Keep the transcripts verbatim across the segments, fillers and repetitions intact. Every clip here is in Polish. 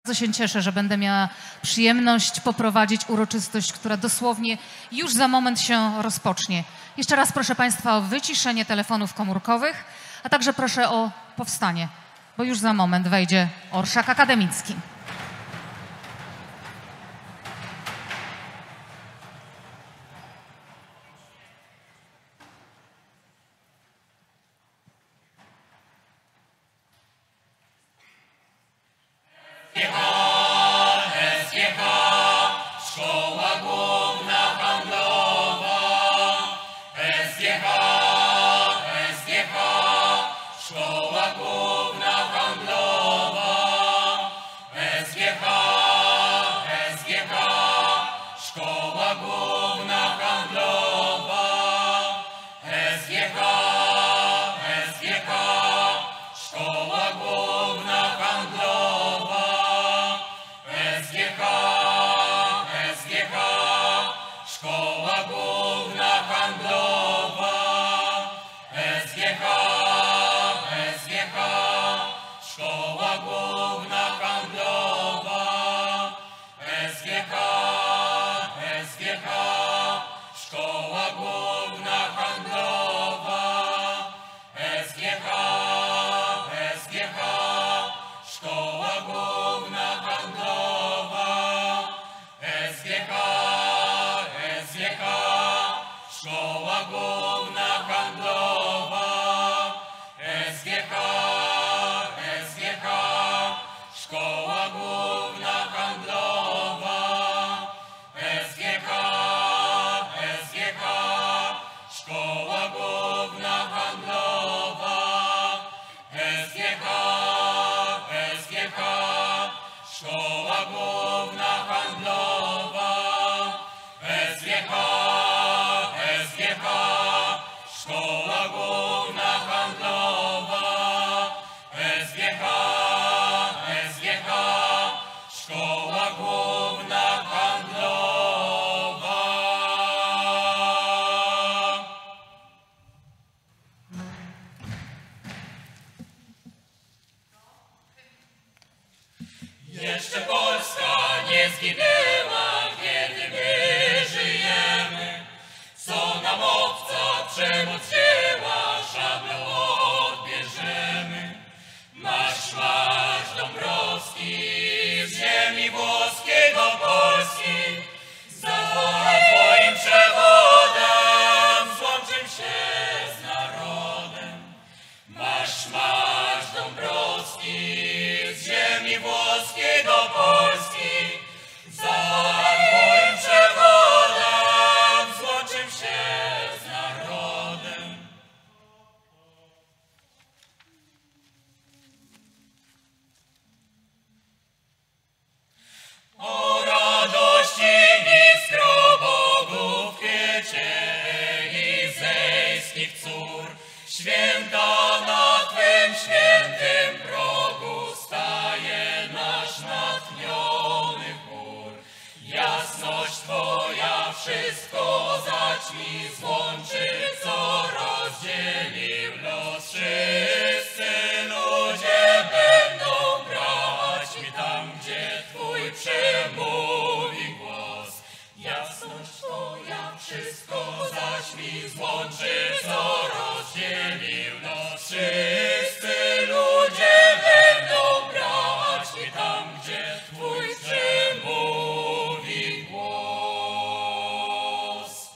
Bardzo się cieszę, że będę miała przyjemność poprowadzić uroczystość, która dosłownie już za moment się rozpocznie. Jeszcze raz proszę Państwa o wyciszenie telefonów komórkowych, a także proszę o powstanie, bo już za moment wejdzie orszak akademicki. Jeszcze Polska nie zginęła, kiedy my żyjemy. Co nam obca przemoc wzięła, szablą odbierzemy. Masz, masz Dąbrowski, z ziemi włoskiej do Polski. Za twoim przewodem złączym się z narodem. Masz, masz Dąbrowski, z ziemi włoskiej do Polski. Za twoim przewodem złączym się z narodem. O radości iskro bogów w kwiecie elizejskich cór, święta na twym świętym progu staje nasz natchniony chór. Jasność twoja wszystko zaćmi, złączy, co rozdzielił los. Wszyscy ludzie będą braćmi tam, gdzie twój przemówi głos. Jasność twoja wszystko zaćmi, złączy, co rozdzielił nos. Wszyscy ludzie będą braćmi tam, gdzie twój przemówi głos.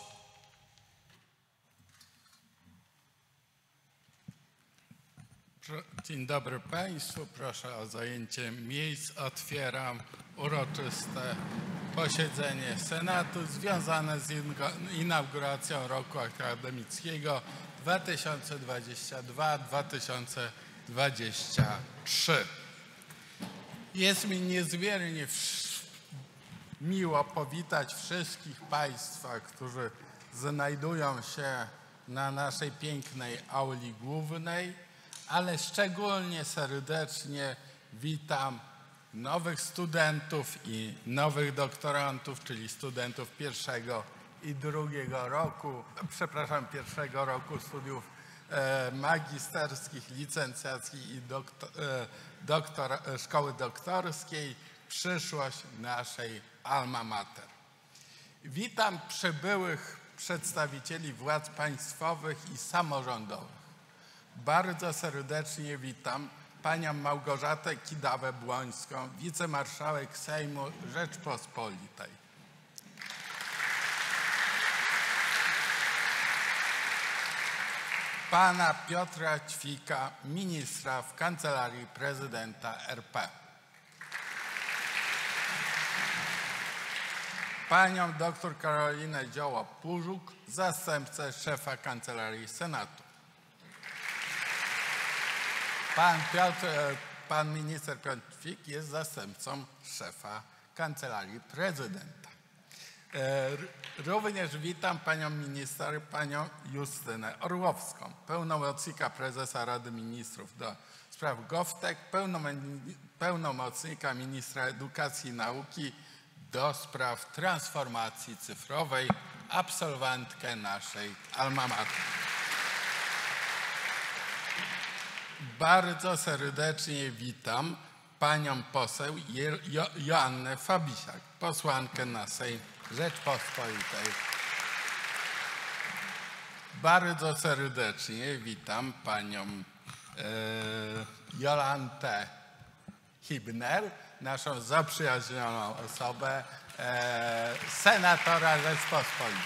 Dzień dobry Państwu, proszę o zajęcie miejsc. Otwieram uroczyste posiedzenie Senatu związane z inauguracją roku akademickiego dwa tysiące dwudziestego drugiego do dwa tysiące dwudziestego trzeciego. Jest mi niezmiernie miło powitać wszystkich Państwa, którzy znajdują się na naszej pięknej auli głównej, ale szczególnie serdecznie witam nowych studentów i nowych doktorantów, czyli studentów pierwszego i drugiego roku, przepraszam, pierwszego roku studiów e, magisterskich, licencjackich i doktor, e, doktor, szkoły doktorskiej, przyszłość naszej alma mater. Witam przybyłych przedstawicieli władz państwowych i samorządowych. Bardzo serdecznie witam panią Małgorzatę Kidawę-Błońską, wicemarszałek Sejmu Rzeczpospolitej. Pana Piotra Ćwika, ministra w Kancelarii Prezydenta R P. Panią dr Karolinę Dzioło-Pużuk, zastępcę szefa Kancelarii Senatu. Pan, Piotr, pan minister Piotr Ćwik jest zastępcą szefa Kancelarii Prezydenta. Również witam panią minister, panią Justynę Orłowską, pełnomocnika prezesa Rady Ministrów do spraw GovTech, pełnomocnika ministra edukacji i nauki do spraw transformacji cyfrowej, absolwentkę naszej alma mater. Bardzo serdecznie witam panią poseł jo Joannę Fabisiak, posłankę na Sejm Rzeczpospolitej. Bardzo serdecznie witam panią e, Jolantę Hibner, naszą zaprzyjaźnioną osobę, e, senatora Rzeczpospolitej.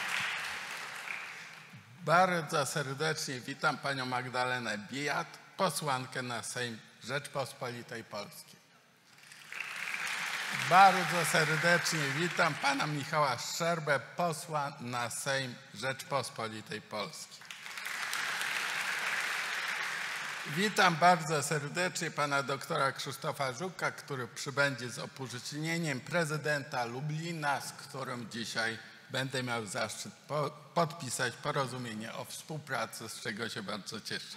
Bardzo serdecznie witam panią Magdalenę Bijat, posłankę na Sejm Rzeczpospolitej Polskiej. Bardzo serdecznie witam pana Michała Szczerbę, posła na Sejm Rzeczpospolitej Polskiej. Witam bardzo serdecznie pana doktora Krzysztofa Żuka, który przybędzie z upoważnieniem prezydenta Lublina, z którym dzisiaj będę miał zaszczyt po podpisać porozumienie o współpracy, z czego się bardzo cieszę.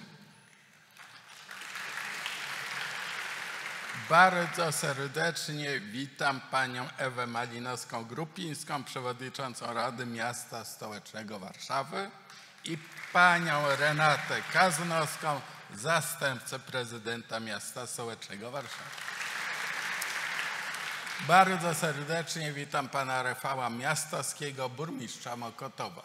Bardzo serdecznie witam panią Ewę Malinowską-Grupińską, przewodniczącą Rady Miasta Stołecznego Warszawy i panią Renatę Kaznowską, zastępcę prezydenta Miasta Stołecznego Warszawy. Bardzo serdecznie witam pana Rafała Miastowskiego, burmistrza Mokotowa.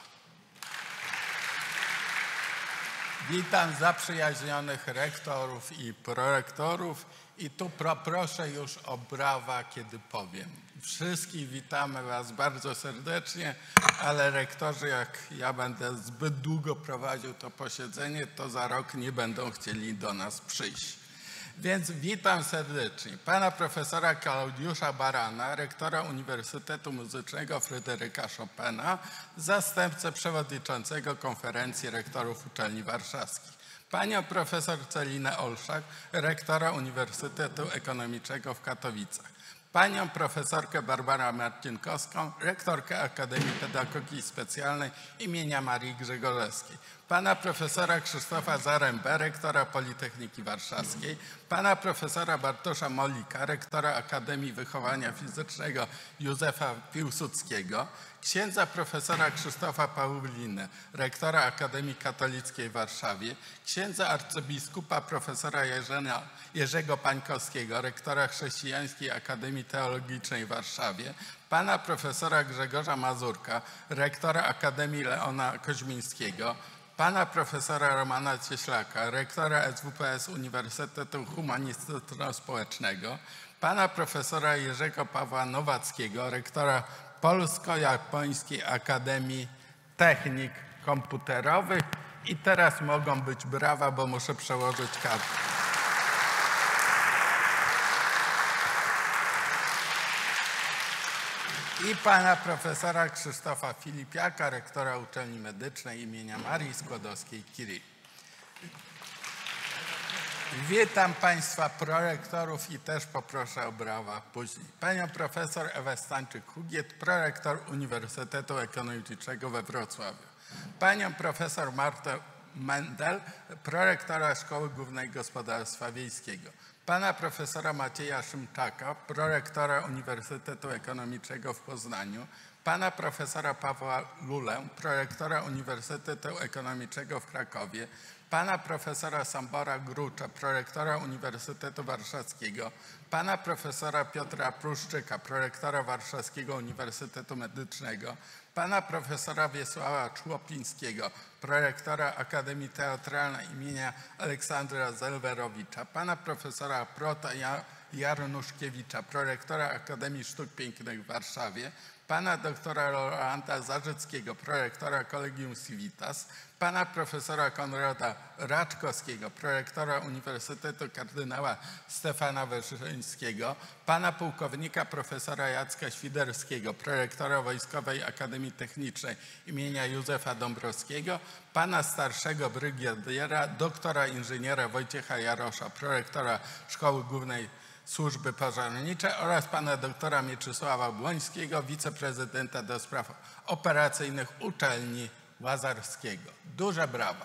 Witam zaprzyjaźnionych rektorów i prorektorów i tu proszę już o brawa, kiedy powiem. Wszystkich witamy was bardzo serdecznie, ale rektorzy, jak ja będę zbyt długo prowadził to posiedzenie, to za rok nie będą chcieli do nas przyjść. Więc witam serdecznie pana profesora Klaudiusza Barana, rektora Uniwersytetu Muzycznego Fryderyka Chopina, zastępcę przewodniczącego Konferencji Rektorów Uczelni Warszawskich, panią profesor Celinę Olszak, rektora Uniwersytetu Ekonomicznego w Katowicach, panią profesorkę Barbarę Marcinkowską, rektorkę Akademii Pedagogiki Specjalnej imienia Marii Grzegorzewskiej, pana profesora Krzysztofa Zarębę, rektora Politechniki Warszawskiej, pana profesora Bartosza Molika, rektora Akademii Wychowania Fizycznego Józefa Piłsudskiego, księdza profesora Krzysztofa Pawlinę, rektora Akademii Katolickiej w Warszawie, księdza arcybiskupa profesora Jerzenia, Jerzego Pańkowskiego, rektora Chrześcijańskiej Akademii Teologicznej w Warszawie, pana profesora Grzegorza Mazurka, rektora Akademii Leona Koźmińskiego, pana profesora Romana Cieślaka, rektora S W P S Uniwersytetu Humanistyczno-Społecznego, pana profesora Jerzego Pawła Nowackiego, rektora Polsko-Japońskiej Akademii Technik Komputerowych. I teraz mogą być brawa, bo muszę przełożyć kartę. I pana profesora Krzysztofa Filipiaka, rektora Uczelni Medycznej imienia Marii Skłodowskiej-Curie. Witam państwa prorektorów i też poproszę o brawa później. Panią profesor Ewę Stańczyk-Hugiet, prorektor Uniwersytetu Ekonomicznego we Wrocławiu. Panią profesor Martę Mendel, prorektora Szkoły Głównej Gospodarstwa Wiejskiego. Pana profesora Macieja Szymczaka, prorektora Uniwersytetu Ekonomicznego w Poznaniu. Pana profesora Pawła Lulę, prorektora Uniwersytetu Ekonomicznego w Krakowie. pana profesora Sambora Grucza, prorektora Uniwersytetu Warszawskiego, pana profesora Piotra Pruszczyka, prorektora Warszawskiego Uniwersytetu Medycznego, pana profesora Wiesława Człopińskiego, prorektora Akademii Teatralnej imienia Aleksandra Zelwerowicza, pana profesora Prota Jarnuszkiewicza, prorektora Akademii Sztuk Pięknych w Warszawie, pana doktora Rolanda Zarzyckiego, prorektora Collegium Civitas, pana profesora Konrada Raczkowskiego, prorektora Uniwersytetu Kardynała Stefana Wyszyńskiego, pana pułkownika profesora Jacka Świderskiego, prorektora Wojskowej Akademii Technicznej imienia Józefa Dąbrowskiego, pana starszego brygadiera, doktora inżyniera Wojciecha Jarosza, prorektora Szkoły Głównej Służby Pożarniczej oraz pana doktora Mieczysława Błońskiego, wiceprezydenta do spraw operacyjnych uczelni Łazarskiego. Duże brawa.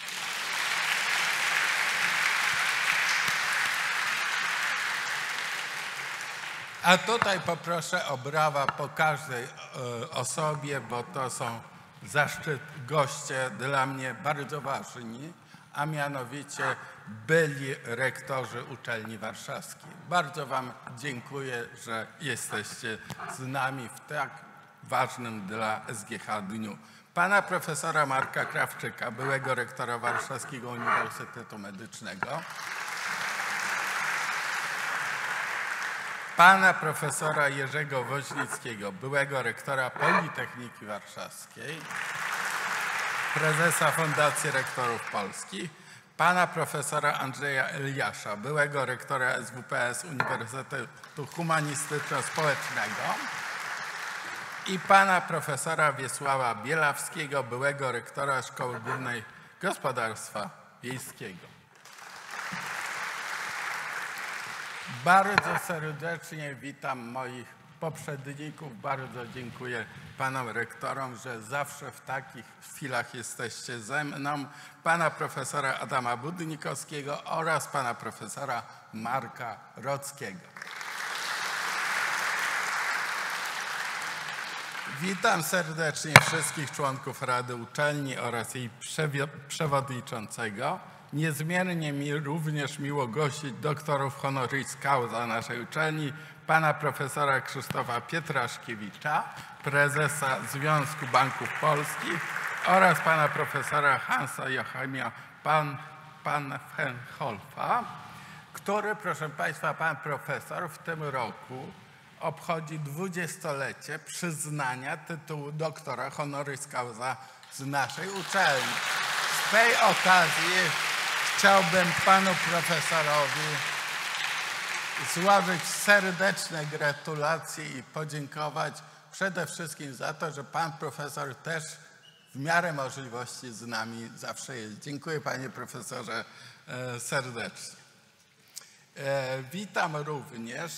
A tutaj poproszę o brawa po każdej e, osobie, bo to są zaszczyt goście dla mnie bardzo ważni, a mianowicie byli rektorzy uczelni warszawskiej. Bardzo wam dziękuję, że jesteście z nami w tak ważnym dla S G H dniu. Pana profesora Marka Krawczyka, byłego rektora Warszawskiego Uniwersytetu Medycznego. Pana profesora Jerzego Woźnickiego, byłego rektora Politechniki Warszawskiej, prezesa Fundacji Rektorów Polskich, pana profesora Andrzeja Eliasza, byłego rektora S W P S Uniwersytetu Humanistyczno-Społecznego i pana profesora Wiesława Bielawskiego, byłego rektora Szkoły Głównej Gospodarstwa Wiejskiego. Bardzo serdecznie witam moich poprzedników. Bardzo dziękuję panom rektorom, że zawsze w takich chwilach jesteście ze mną. Pana profesora Adama Budnikowskiego oraz pana profesora Marka Rockiego. Witam serdecznie wszystkich członków Rady Uczelni oraz jej przewodniczącego. Niezmiernie mi również miło gościć doktorów honoris causa naszej uczelni, pana profesora Krzysztofa Pietraszkiewicza, prezesa Związku Banków Polskich oraz pana profesora Hansa Joachima pan, pan Fenholfa, który, proszę państwa, pan profesor w tym roku obchodzi dwudziestolecie przyznania tytułu doktora honoris causa z naszej uczelni. Z tej okazji chciałbym panu profesorowi złożyć serdeczne gratulacje i podziękować przede wszystkim za to, że pan profesor też w miarę możliwości z nami zawsze jest. Dziękuję panie profesorze serdecznie. Witam również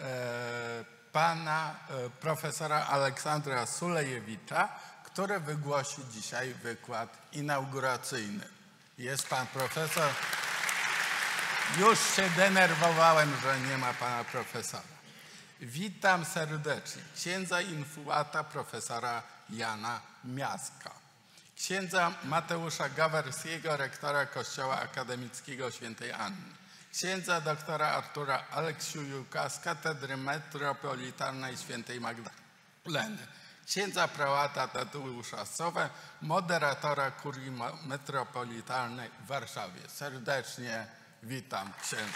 pana profesora Aleksandra Sulejewicza, który wygłosi dzisiaj wykład inauguracyjny. Jest pan profesor. Już się denerwowałem, że nie ma pana profesora. Witam serdecznie księdza infułata profesora Jana Miaska, księdza Mateusza Gawerskiego, rektora Kościoła Akademickiego Świętej Anny, księdza doktora Artura Aleksiujuka z Katedry Metropolitalnej Świętej Magdaleny, księdza prałata Tadeusza Sowę, moderatora Kurii Metropolitalnej w Warszawie. Serdecznie witam księdza.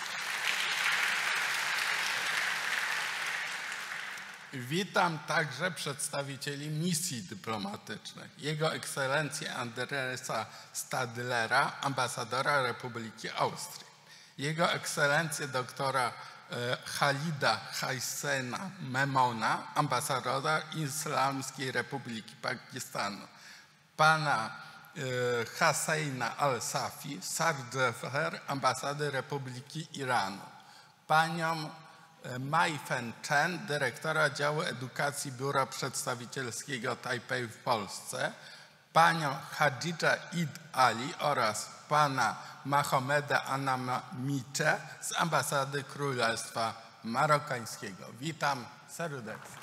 Witam także przedstawicieli misji dyplomatycznych. Jego ekscelencję Andresa Stadlera, ambasadora Republiki Austrii. Jego ekscelencję doktora Khalida Hassena Memona, ambasadora Islamskiej Republiki Pakistanu. Pana Hasseina Al-Safi, Sardefer, ambasady Republiki Iranu. Panią Mai Fen Chen, dyrektora działu edukacji Biura Przedstawicielskiego Tajpej w Polsce. Panią Hadżidża Id Ali oraz pana Mahomeda Anamicze z ambasady Królestwa Marokańskiego. Witam serdecznie.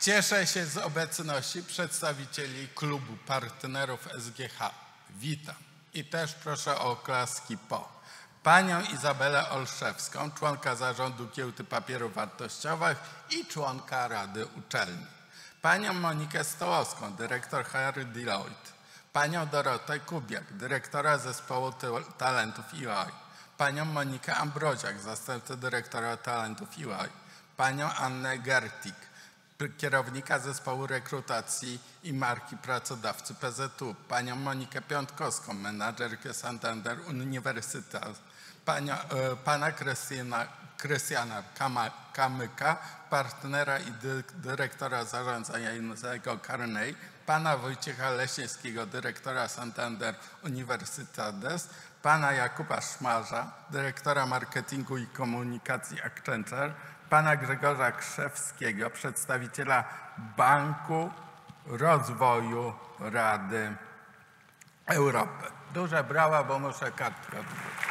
Cieszę się z obecności przedstawicieli klubu partnerów S G H. Witam. I też proszę o oklaski po. Panią Izabelę Olszewską, członka zarządu Giełdy Papierów Wartościowych i członka Rady Uczelni. Panią Monikę Stołowską, dyrektor H R Deloitte. Panią Dorotę Kubiak, dyrektora zespołu talentów E Y. Panią Monikę Ambroziak, zastępcę dyrektora talentów E Y. Panią Annę Gertik, kierownika zespołu rekrutacji i marki pracodawcy P Z U, panią Monikę Piątkowską, menadżerkę Santander Universitas, panią, e, pana Krystiana, Krystiana Kamyka, partnera i dy, dyrektora zarządzającego Carnegie, pana Wojciecha Leśniewskiego, dyrektora Santander Universitades, pana Jakuba Szmarza, dyrektora marketingu i komunikacji Accenture, pana Grzegorza Krzewskiego, przedstawiciela Banku Rozwoju Rady Europy. Duże brawa, bo muszę kartkę odwrócić.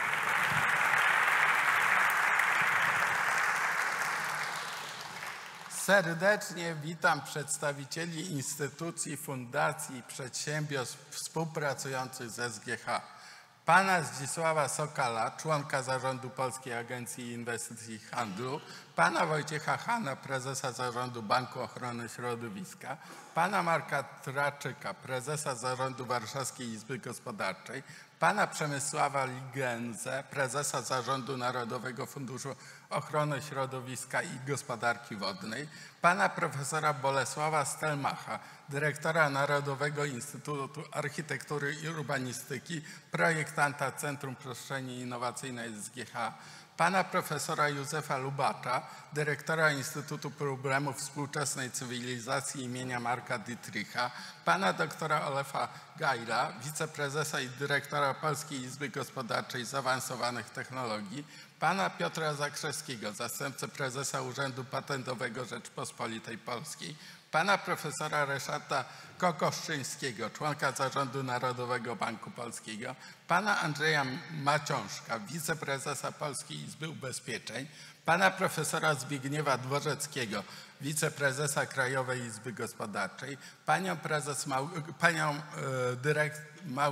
Serdecznie witam przedstawicieli instytucji, fundacji i przedsiębiorstw współpracujących z S G H. Pana Zdzisława Sokala, członka zarządu Polskiej Agencji Inwestycji i Handlu, pana Wojciecha Hana, prezesa zarządu Banku Ochrony Środowiska, pana Marka Traczyka, prezesa zarządu Warszawskiej Izby Gospodarczej, pana Przemysława Ligenzę, prezesa zarządu Narodowego Funduszu Ochrony Środowiska i Gospodarki Wodnej, pana profesora Bolesława Stelmacha, dyrektora Narodowego Instytutu Architektury i Urbanistyki, projektanta Centrum Przestrzeni Innowacyjnej S G H, pana profesora Józefa Lubacza, dyrektora Instytutu Problemów Współczesnej Cywilizacji imienia Marka Dietricha, pana doktora Olefa Gajla, wiceprezesa i dyrektora Polskiej Izby Gospodarczej Zaawansowanych Technologii, pana Piotra Zakrzewskiego, zastępcę prezesa Urzędu Patentowego Rzeczpospolitej Polskiej, pana profesora Ryszarda Kokoszczyńskiego, członka zarządu Narodowego Banku Polskiego, pana Andrzeja Maciążka, wiceprezesa Polskiej Izby Ubezpieczeń, pana profesora Zbigniewa Dworzeckiego, wiceprezesa Krajowej Izby Gospodarczej, panią prezes Mał, panią y, dyrekt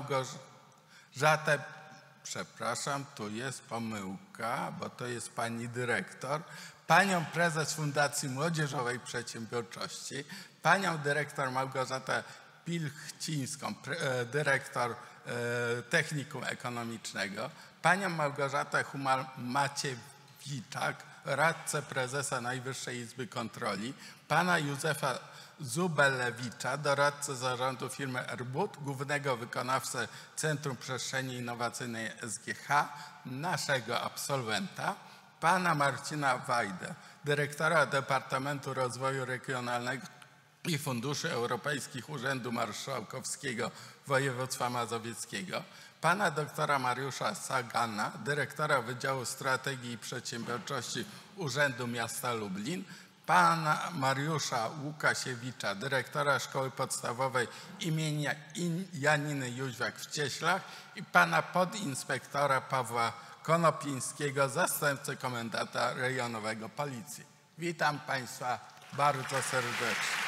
Małgorzatę, przepraszam, tu jest pomyłka, bo to jest pani dyrektor, panią prezes Fundacji Młodzieżowej Przedsiębiorczości, panią dyrektor Małgorzatę Pilchcińską, dyrektor Technikum Ekonomicznego, panią Małgorzatę Humal-Maciewiczak, radcę prezesa Najwyższej Izby Kontroli, pana Józefa Zubelewicza, doradcę zarządu firmy Airbus, głównego wykonawcę Centrum Przestrzeni Innowacyjnej S G H, naszego absolwenta, pana Marcina Wajdę, dyrektora Departamentu Rozwoju Regionalnego i Funduszy Europejskich Urzędu Marszałkowskiego Województwa Mazowieckiego, pana doktora Mariusza Sagana, dyrektora Wydziału Strategii i Przedsiębiorczości Urzędu Miasta Lublin, pana Mariusza Łukasiewicza, dyrektora Szkoły Podstawowej imienia Janiny Jóźwiak w Cieślach i pana podinspektora Pawła Konopińskiego, zastępcę komendanta rejonowego Policji. Witam państwa bardzo serdecznie.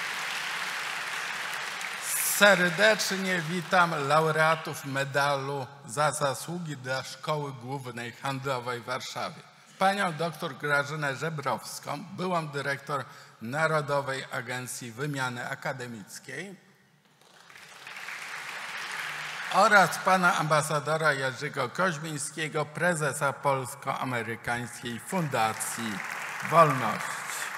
Serdecznie witam laureatów medalu za zasługi dla Szkoły Głównej Handlowej w Warszawie. Panią dr Grażynę Żebrowską, byłą dyrektor Narodowej Agencji Wymiany Akademickiej, oraz pana ambasadora Jerzego Koźmińskiego, prezesa Polsko-Amerykańskiej Fundacji Wolności.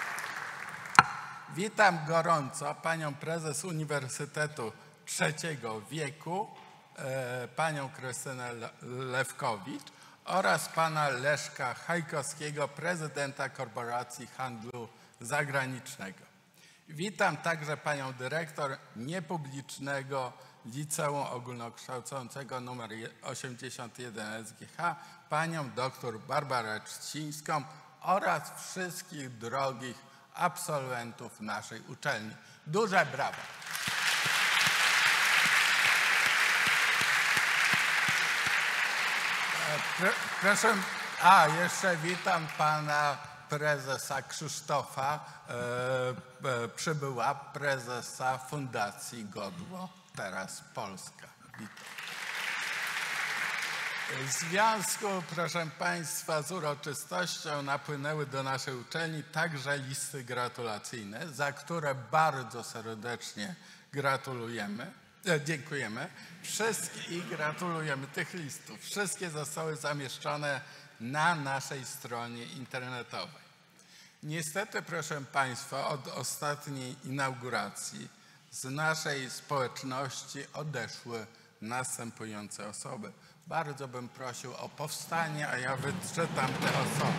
Witam gorąco panią prezes Uniwersytetu Trzeciego Wieku, e, panią Krystynę Lewkowicz oraz pana Leszka Hajkowskiego, prezydenta Korporacji Handlu Zagranicznego. Witam także panią dyrektor niepublicznego Liceum Ogólnokształcącego nr osiemdziesiąt jeden S G H, panią dr Barbarę Trzcińską oraz wszystkich drogich absolwentów naszej uczelni. Duże brawa. Proszę, a jeszcze witam pana prezesa Krzysztofa e, e, przybyła prezesa Fundacji Godło, teraz Polska. Witam. W związku, proszę Państwa, z uroczystością napłynęły do naszej uczelni także listy gratulacyjne, za które bardzo serdecznie gratulujemy, e, dziękujemy. Wszystkie i gratulujemy tych listów. Wszystkie zostały zamieszczone na naszej stronie internetowej. Niestety, proszę Państwa, od ostatniej inauguracji z naszej społeczności odeszły następujące osoby. Bardzo bym prosił o powstanie, a ja wyczytam te osoby.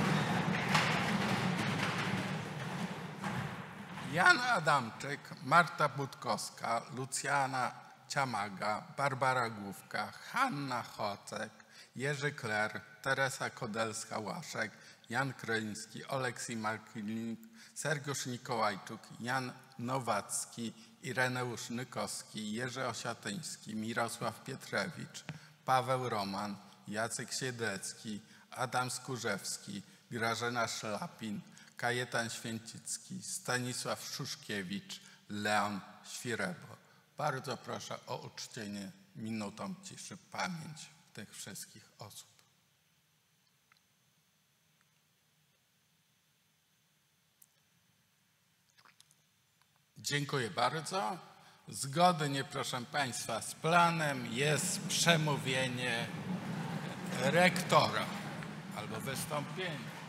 Jan Adamczyk, Marta Budkowska, Lucjana Ciamaga, Barbara Główka, Hanna Chocek, Jerzy Kler, Teresa Kodelska-Łaszek, Jan Kryński, Oleksij Markilik, Sergiusz Nikołajczuk, Jan Nowacki, Ireneusz Nykowski, Jerzy Osiatyński, Mirosław Pietrewicz, Paweł Roman, Jacek Siedlecki, Adam Skórzewski, Grażyna Szlapin, Kajetan Święcicki, Stanisław Szuszkiewicz, Leon Świrebro. Bardzo proszę o uczczenie minutą ciszy pamięć tych wszystkich osób. Dziękuję bardzo. Zgodnie, proszę Państwa, z planem jest przemówienie rektora albo wystąpienie.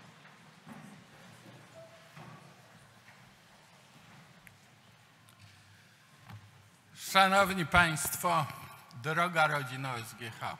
Szanowni Państwo, droga rodzino S G H,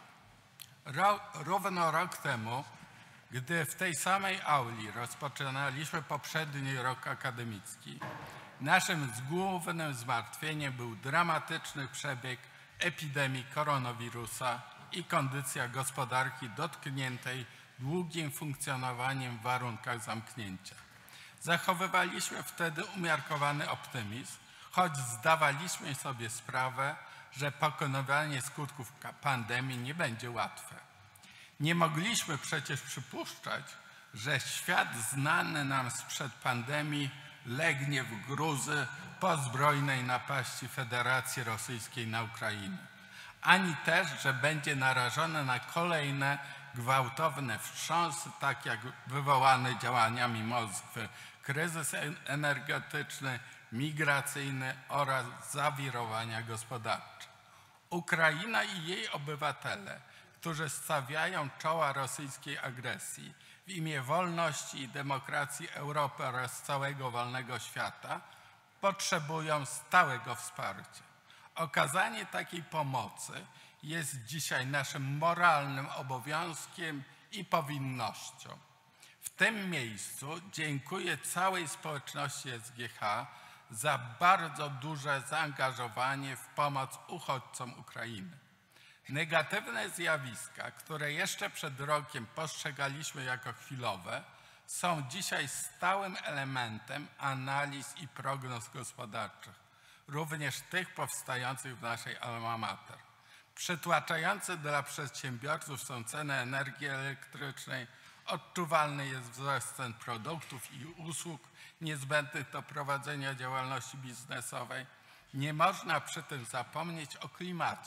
Ro, równo rok temu, gdy w tej samej auli rozpoczynaliśmy poprzedni rok akademicki, naszym głównym zmartwieniem był dramatyczny przebieg epidemii koronawirusa i kondycja gospodarki dotkniętej długim funkcjonowaniem w warunkach zamknięcia. Zachowywaliśmy wtedy umiarkowany optymizm, choć zdawaliśmy sobie sprawę, że pokonywanie skutków pandemii nie będzie łatwe. Nie mogliśmy przecież przypuszczać, że świat znany nam sprzed pandemii legnie w gruzy po zbrojnej napaści Federacji Rosyjskiej na Ukrainę, ani też, że będzie narażony na kolejne gwałtowne wstrząsy, tak jak wywołany działaniami Moskwy kryzys energetyczny, migracyjny oraz zawirowania gospodarcze. Ukraina i jej obywatele, którzy stawiają czoła rosyjskiej agresji w imię wolności i demokracji Europy oraz całego wolnego świata, potrzebują stałego wsparcia. Okazanie takiej pomocy jest dzisiaj naszym moralnym obowiązkiem i powinnością. W tym miejscu dziękuję całej społeczności S G H za bardzo duże zaangażowanie w pomoc uchodźcom Ukrainy. Negatywne zjawiska, które jeszcze przed rokiem postrzegaliśmy jako chwilowe, są dzisiaj stałym elementem analiz i prognoz gospodarczych, również tych powstających w naszej alma mater. Przytłaczające dla przedsiębiorców są ceny energii elektrycznej, odczuwalny jest wzrost cen produktów i usług niezbędnych do prowadzenia działalności biznesowej. Nie można przy tym zapomnieć o klimacie.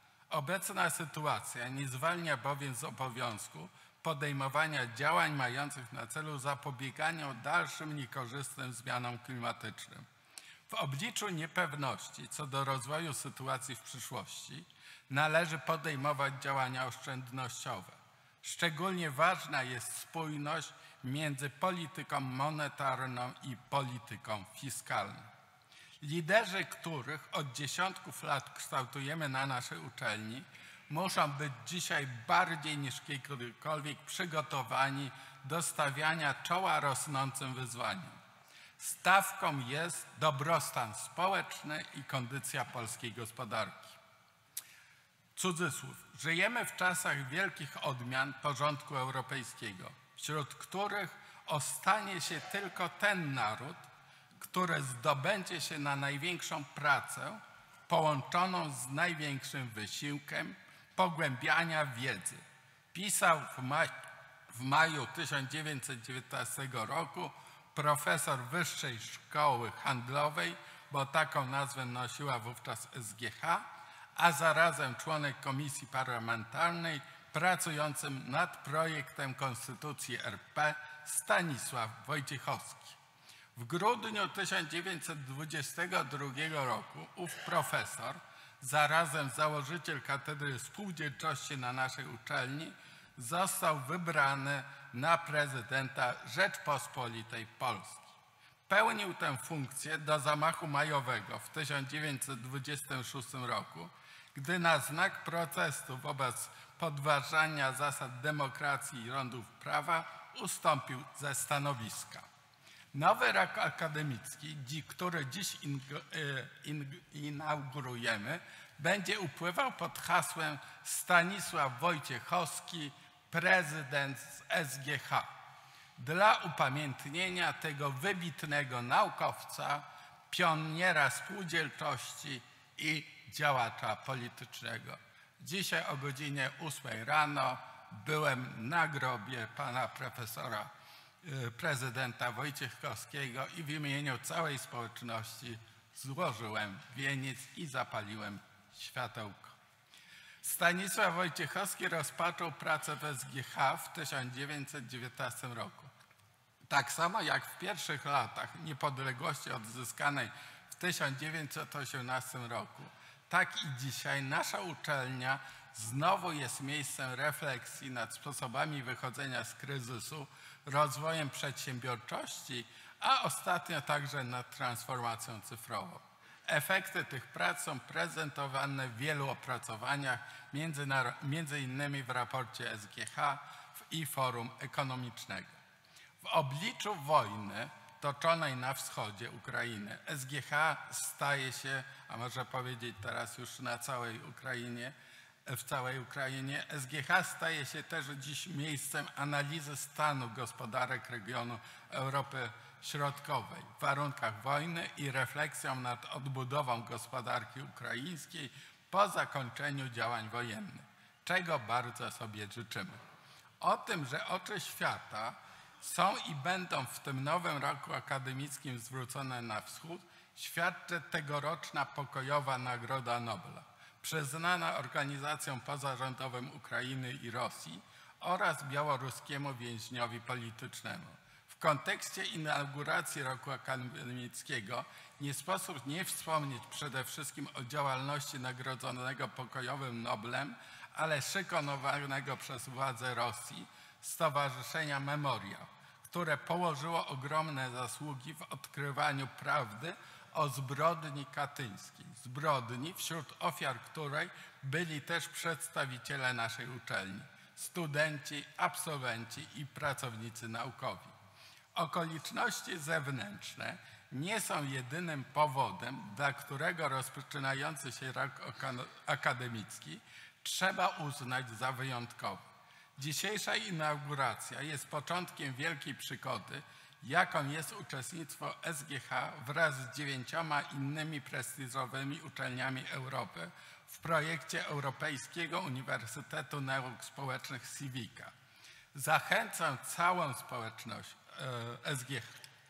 Obecna sytuacja nie zwalnia bowiem z obowiązku podejmowania działań mających na celu zapobieganie dalszym niekorzystnym zmianom klimatycznym. W obliczu niepewności co do rozwoju sytuacji w przyszłości należy podejmować działania oszczędnościowe. Szczególnie ważna jest spójność między polityką monetarną i polityką fiskalną. Liderzy, których od dziesiątków lat kształtujemy na naszej uczelni, muszą być dzisiaj bardziej niż kiedykolwiek przygotowani do stawiania czoła rosnącym wyzwaniom. Stawką jest dobrostan społeczny i kondycja polskiej gospodarki. Cudzysłów. Żyjemy w czasach wielkich odmian porządku europejskiego, wśród których ostanie się tylko ten naród, który zdobędzie się na największą pracę połączoną z największym wysiłkiem pogłębiania wiedzy. Pisał w, ma w W maju tysiąc dziewięćset dziewiętnastego roku profesor Wyższej Szkoły Handlowej, bo taką nazwę nosiła wówczas S G H, a zarazem członek komisji parlamentarnej pracującym nad projektem Konstytucji R P Stanisław Wojciechowski. W grudniu tysiąc dziewięćset dwudziestego drugiego roku ów profesor, zarazem założyciel Katedry Spółdzielczości na naszej uczelni, został wybrany na prezydenta Rzeczpospolitej Polskiej. Pełnił tę funkcję do zamachu majowego w tysiąc dziewięćset dwudziestym szóstym roku, gdy na znak protestu wobec podważania zasad demokracji i rządów prawa ustąpił ze stanowiska. Nowy rok akademicki, który dziś inaugurujemy, będzie upływał pod hasłem Stanisław Wojciechowski, prezydent z S G H. Dla upamiętnienia tego wybitnego naukowca, pioniera spółdzielczości i działacza politycznego. Dzisiaj o godzinie ósmej rano byłem na grobie pana profesora prezydenta Wojciechowskiego i w imieniu całej społeczności złożyłem wieniec i zapaliłem światełko. Stanisław Wojciechowski rozpoczął pracę w S G H w tysiąc dziewięćset dziewiętnastym roku. Tak samo jak w pierwszych latach niepodległości odzyskanej w tysiąc dziewięćset osiemnastym roku, tak i dzisiaj nasza uczelnia znowu jest miejscem refleksji nad sposobami wychodzenia z kryzysu, rozwojem przedsiębiorczości, a ostatnio także nad transformacją cyfrową. Efekty tych prac są prezentowane w wielu opracowaniach, między, między innymi w raporcie S G H i Forum Ekonomicznego. W obliczu wojny toczonej na wschodzie Ukrainy S G H staje się, a można powiedzieć teraz już na całej Ukrainie, w całej Ukrainie, S G H staje się też dziś miejscem analizy stanu gospodarek regionu Europy Środkowej w warunkach wojny i refleksją nad odbudową gospodarki ukraińskiej po zakończeniu działań wojennych, czego bardzo sobie życzymy. O tym, że oczy świata są i będą w tym nowym roku akademickim zwrócone na wschód, świadczy tegoroczna pokojowa Nagroda Nobla, przyznana organizacjom pozarządowym Ukrainy i Rosji oraz białoruskiemu więźniowi politycznemu. W kontekście inauguracji roku akademickiego nie sposób nie wspomnieć przede wszystkim o działalności nagrodzonego pokojowym Noblem, ale szykonowanego przez władze Rosji Stowarzyszenia Memoriał, które położyło ogromne zasługi w odkrywaniu prawdy o zbrodni katyńskiej. Zbrodni, wśród ofiar której byli też przedstawiciele naszej uczelni, studenci, absolwenci i pracownicy naukowi. Okoliczności zewnętrzne nie są jedynym powodem, dla którego rozpoczynający się rok akademicki trzeba uznać za wyjątkowy. Dzisiejsza inauguracja jest początkiem wielkiej przygody, jaką jest uczestnictwo S G H wraz z dziewięcioma innymi prestiżowymi uczelniami Europy w projekcie Europejskiego Uniwersytetu Nauk Społecznych Civica. Zachęcam całą społeczność S G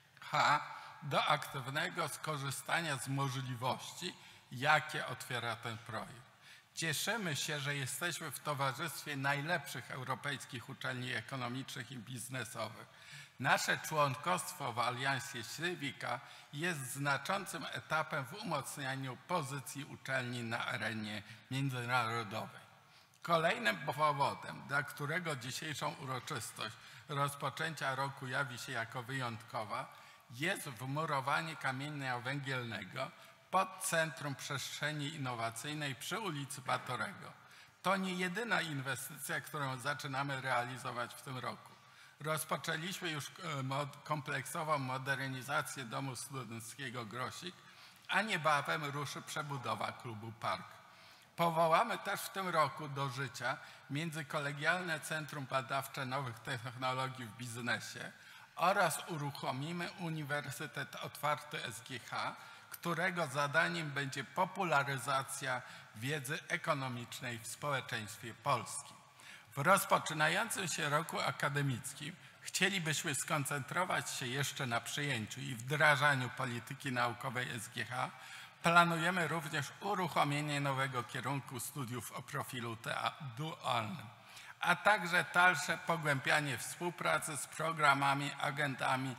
H do aktywnego skorzystania z możliwości, jakie otwiera ten projekt. Cieszymy się, że jesteśmy w towarzystwie najlepszych europejskich uczelni ekonomicznych i biznesowych. Nasze członkostwo w Aliansie Civica jest znaczącym etapem w umacnianiu pozycji uczelni na arenie międzynarodowej. Kolejnym powodem, dla którego dzisiejszą uroczystość rozpoczęcia roku jawi się jako wyjątkowa, jest wmurowanie kamienia węgielnego pod Centrum Przestrzeni Innowacyjnej przy ulicy Batorego. To nie jedyna inwestycja, którą zaczynamy realizować w tym roku. Rozpoczęliśmy już kompleksową modernizację domu studenckiego Grosik, a niebawem ruszy przebudowa klubu Park. Powołamy też w tym roku do życia Międzykolegialne Centrum Badawcze Nowych Technologii w Biznesie oraz uruchomimy Uniwersytet Otwarty S G H, którego zadaniem będzie popularyzacja wiedzy ekonomicznej w społeczeństwie polskim. W rozpoczynającym się roku akademickim chcielibyśmy skoncentrować się jeszcze na przyjęciu i wdrażaniu polityki naukowej S G H. Planujemy również uruchomienie nowego kierunku studiów o profilu dualnym, a także dalsze pogłębianie współpracy z programami, agentami,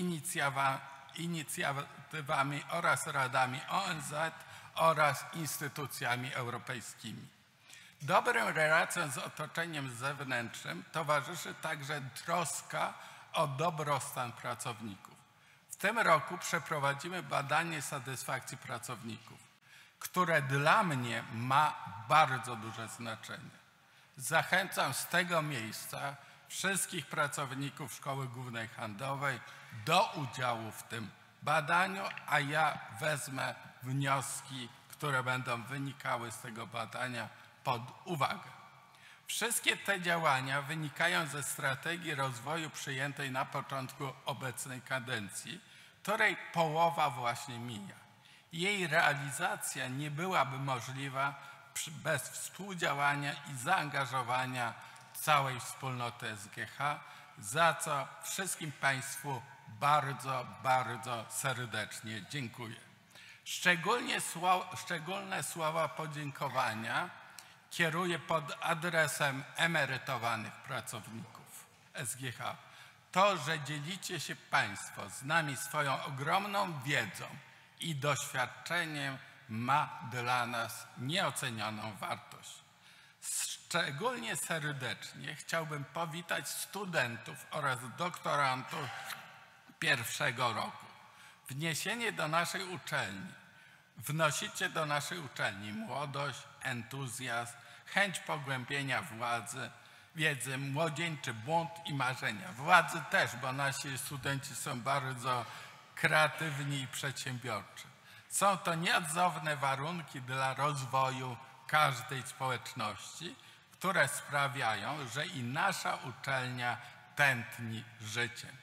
inicjatywami oraz radami O N Z oraz instytucjami europejskimi. Dobrym relacjom z otoczeniem zewnętrznym towarzyszy także troska o dobrostan pracowników. W tym roku przeprowadzimy badanie satysfakcji pracowników, które dla mnie ma bardzo duże znaczenie. Zachęcam z tego miejsca wszystkich pracowników Szkoły Głównej Handlowej do udziału w tym badaniu, a ja wezmę wnioski, które będą wynikały z tego badania pod uwagę. Wszystkie te działania wynikają ze strategii rozwoju przyjętej na początku obecnej kadencji, której połowa właśnie mija. Jej realizacja nie byłaby możliwa bez współdziałania i zaangażowania całej wspólnoty S G H, za co wszystkim Państwu bardzo, bardzo serdecznie dziękuję. Szczególnie słowa, szczególne słowa podziękowania kieruję pod adresem emerytowanych pracowników S G H. To, że dzielicie się Państwo z nami swoją ogromną wiedzą i doświadczeniem, ma dla nas nieocenioną wartość. Szczególnie serdecznie chciałbym powitać studentów oraz doktorantów pierwszego roku. Wniesienie do naszej uczelni, wnosicie do naszej uczelni młodość, entuzjazm, chęć pogłębienia władzy, wiedzy, młodzieńczy bunt i marzenia. Władzy też, bo nasi studenci są bardzo kreatywni i przedsiębiorczy. Są to nieodzowne warunki dla rozwoju każdej społeczności, które sprawiają, że i nasza uczelnia tętni życiem.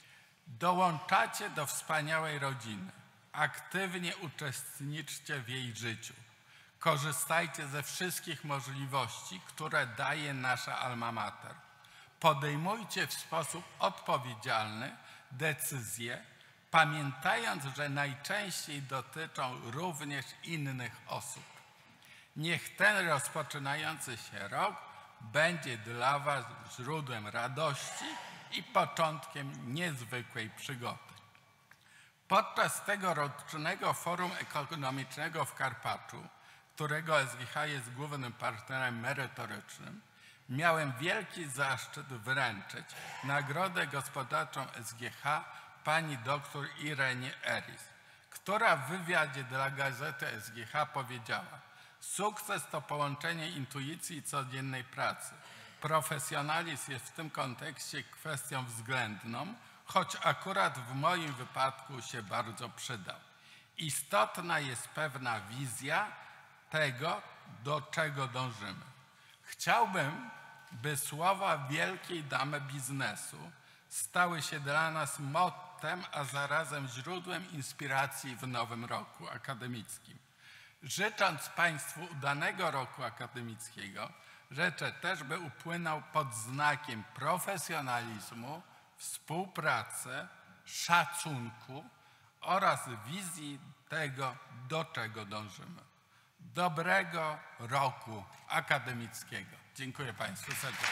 Dołączacie do wspaniałej rodziny. Aktywnie uczestniczcie w jej życiu. Korzystajcie ze wszystkich możliwości, które daje nasza alma mater. Podejmujcie w sposób odpowiedzialny decyzje, pamiętając, że najczęściej dotyczą również innych osób. Niech ten rozpoczynający się rok będzie dla Was źródłem radości i początkiem niezwykłej przygody. Podczas tegorocznego Forum Ekonomicznego w Karpaczu, którego S G H jest głównym partnerem merytorycznym, miałem wielki zaszczyt wręczyć Nagrodę Gospodarczą S G H pani dr Irenie Eris, która w wywiadzie dla gazety S G H powiedziała: sukces to połączenie intuicji i codziennej pracy. Profesjonalizm jest w tym kontekście kwestią względną, choć akurat w moim wypadku się bardzo przydał. Istotna jest pewna wizja tego, do czego dążymy. Chciałbym, by słowa wielkiej damy biznesu stały się dla nas mottem, a zarazem źródłem inspiracji w nowym roku akademickim. Życząc Państwu udanego roku akademickiego, życzę też, by upłynął pod znakiem profesjonalizmu, współpracy, szacunku oraz wizji tego, do czego dążymy. Dobrego roku akademickiego. Dziękuję Państwu serdecznie.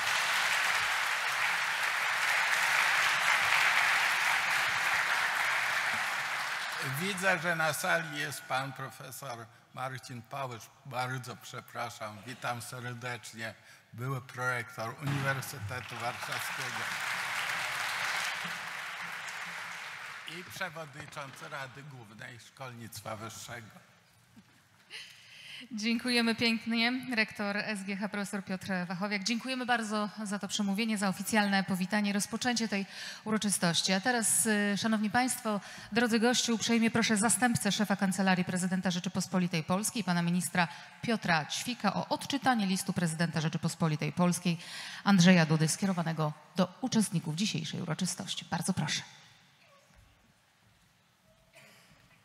Widzę, że na sali jest pan profesor Marcin Pałysz. Bardzo przepraszam. Witam serdecznie. Były prorektor Uniwersytetu Warszawskiego i przewodniczący Rady Głównej Szkolnictwa Wyższego. Dziękujemy pięknie. Rektor S G H profesor Piotr Wachowiak. Dziękujemy bardzo za to przemówienie, za oficjalne powitanie, rozpoczęcie tej uroczystości. A teraz, szanowni państwo, drodzy goście, uprzejmie proszę zastępcę szefa Kancelarii Prezydenta Rzeczypospolitej Polskiej, pana ministra Piotra Ćwika, o odczytanie listu prezydenta Rzeczypospolitej Polskiej Andrzeja Dudy skierowanego do uczestników dzisiejszej uroczystości. Bardzo proszę.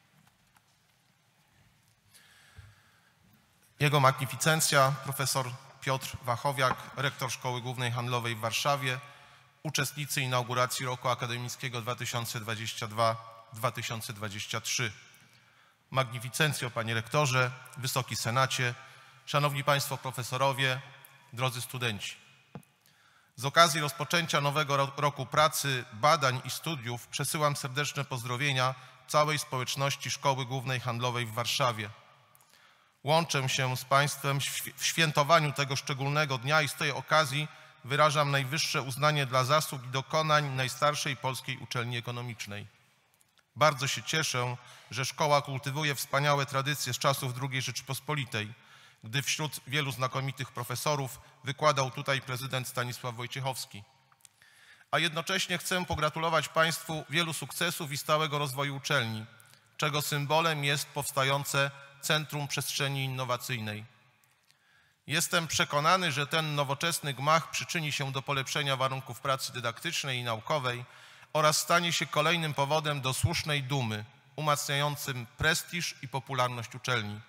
Jego magnificencja profesor Piotr Wachowiak, rektor Szkoły Głównej Handlowej w Warszawie, uczestnicy inauguracji roku akademickiego dwa tysiące dwudziestego drugiego do dwa tysiące dwudziestego trzeciego. Magnificencjo, panie rektorze, Wysoki Senacie, szanowni państwo profesorowie, drodzy studenci. Z okazji rozpoczęcia nowego roku pracy, badań i studiów przesyłam serdeczne pozdrowienia całej społeczności Szkoły Głównej Handlowej w Warszawie. Łączę się z państwem w świętowaniu tego szczególnego dnia i z tej okazji wyrażam najwyższe uznanie dla zasług i dokonań najstarszej polskiej uczelni ekonomicznej. Bardzo się cieszę, że szkoła kultywuje wspaniałe tradycje z czasów drugiej Rzeczypospolitej, gdy wśród wielu znakomitych profesorów wykładał tutaj prezydent Stanisław Wojciechowski. A jednocześnie chcę pogratulować państwu wielu sukcesów i stałego rozwoju uczelni, czego symbolem jest powstające Centrum Przestrzeni Innowacyjnej. Jestem przekonany, że ten nowoczesny gmach przyczyni się do polepszenia warunków pracy dydaktycznej i naukowej oraz stanie się kolejnym powodem do słusznej dumy, umacniającym prestiż i popularność uczelni.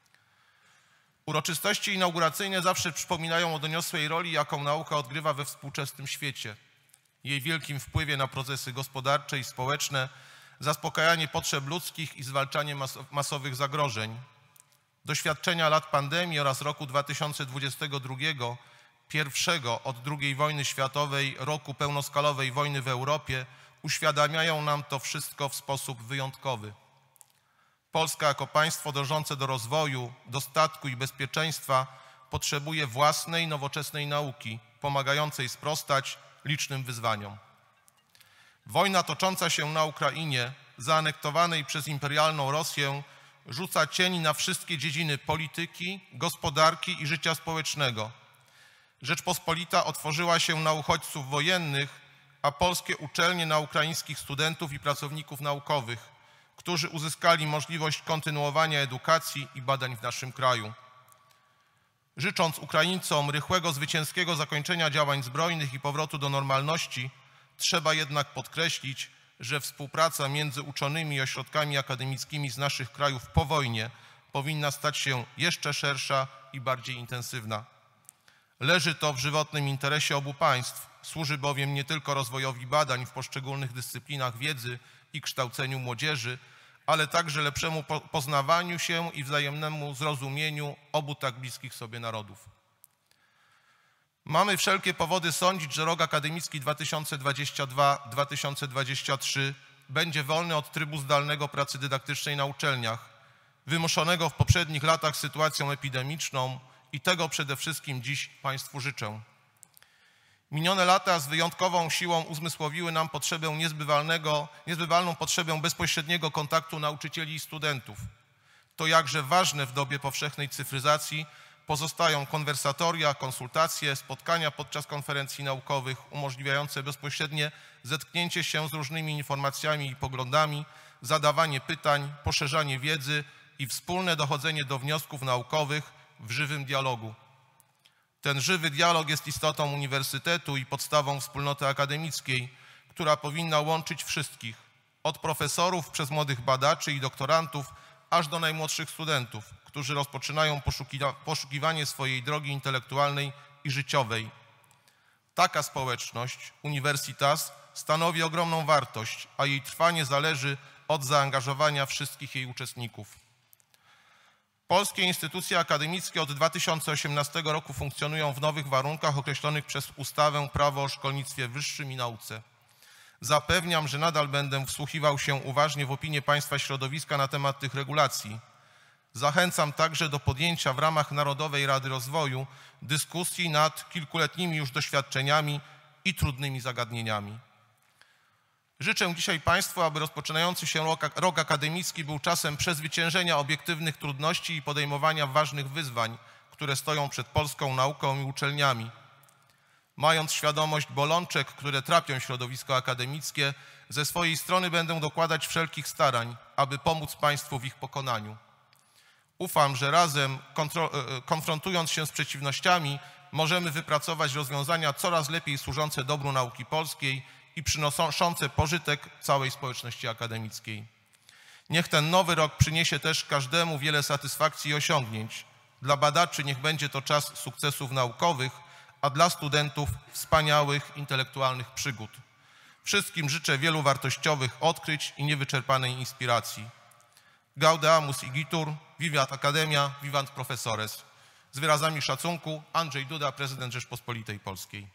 Uroczystości inauguracyjne zawsze przypominają o doniosłej roli, jaką nauka odgrywa we współczesnym świecie, jej wielkim wpływie na procesy gospodarcze i społeczne, zaspokajanie potrzeb ludzkich i zwalczanie mas masowych zagrożeń. Doświadczenia lat pandemii oraz roku dwa tysiące dwudziestego drugiego, pierwszego od drugiej wojny światowej roku pełnoskalowej wojny w Europie, uświadamiają nam to wszystko w sposób wyjątkowy. Polska jako państwo dążące do rozwoju, dostatku i bezpieczeństwa potrzebuje własnej, nowoczesnej nauki, pomagającej sprostać licznym wyzwaniom. Wojna tocząca się na Ukrainie, zaanektowanej przez imperialną Rosję, rzuca cień na wszystkie dziedziny polityki, gospodarki i życia społecznego. Rzeczpospolita otworzyła się na uchodźców wojennych, a polskie uczelnie na ukraińskich studentów i pracowników naukowych, którzy uzyskali możliwość kontynuowania edukacji i badań w naszym kraju. Życząc Ukraińcom rychłego, zwycięskiego zakończenia działań zbrojnych i powrotu do normalności, trzeba jednak podkreślić, że współpraca między uczonymi i ośrodkami akademickimi z naszych krajów po wojnie powinna stać się jeszcze szersza i bardziej intensywna. Leży to w żywotnym interesie obu państw, służy bowiem nie tylko rozwojowi badań w poszczególnych dyscyplinach wiedzy i kształceniu młodzieży, ale także lepszemu poznawaniu się i wzajemnemu zrozumieniu obu tak bliskich sobie narodów. Mamy wszelkie powody sądzić, że rok akademicki dwa tysiące dwudziesty drugi do dwa tysiące dwudziestego trzeciego będzie wolny od trybu zdalnego pracy dydaktycznej na uczelniach, wymuszonego w poprzednich latach sytuacją epidemiczną i tego przede wszystkim dziś państwu życzę. Minione lata z wyjątkową siłą uzmysłowiły nam potrzebę niezbywalnego, niezbywalną potrzebę bezpośredniego kontaktu nauczycieli i studentów. To jakże ważne w dobie powszechnej cyfryzacji pozostają konwersatoria, konsultacje, spotkania podczas konferencji naukowych umożliwiające bezpośrednie zetknięcie się z różnymi informacjami i poglądami, zadawanie pytań, poszerzanie wiedzy i wspólne dochodzenie do wniosków naukowych w żywym dialogu. Ten żywy dialog jest istotą uniwersytetu i podstawą wspólnoty akademickiej, która powinna łączyć wszystkich, od profesorów przez młodych badaczy i doktorantów, aż do najmłodszych studentów, którzy rozpoczynają poszukiwanie swojej drogi intelektualnej i życiowej. Taka społeczność, Universitas, stanowi ogromną wartość, a jej trwanie zależy od zaangażowania wszystkich jej uczestników. Polskie instytucje akademickie od dwa tysiące osiemnastego roku funkcjonują w nowych warunkach określonych przez ustawę Prawo o szkolnictwie wyższym i nauce. Zapewniam, że nadal będę wsłuchiwał się uważnie w opinię państwa środowiska na temat tych regulacji. Zachęcam także do podjęcia w ramach Narodowej Rady Rozwoju dyskusji nad kilkuletnimi już doświadczeniami i trudnymi zagadnieniami. Życzę dzisiaj państwu, aby rozpoczynający się rok, rok akademicki był czasem przezwyciężenia obiektywnych trudności i podejmowania ważnych wyzwań, które stoją przed polską nauką i uczelniami. Mając świadomość bolączek, które trapią środowisko akademickie, ze swojej strony będę dokładać wszelkich starań, aby pomóc państwu w ich pokonaniu. Ufam, że razem, konfrontując się z przeciwnościami, możemy wypracować rozwiązania coraz lepiej służące dobru nauki polskiej i przynoszące pożytek całej społeczności akademickiej. Niech ten nowy rok przyniesie też każdemu wiele satysfakcji i osiągnięć, Dla badaczy niech będzie to czas sukcesów naukowych, a dla studentów wspaniałych intelektualnych przygód. Wszystkim życzę wielu wartościowych odkryć i niewyczerpanej inspiracji. Gaudeamus igitur, vivat Academia, vivant professores. Z wyrazami szacunku Andrzej Duda, prezydent Rzeczpospolitej Polskiej.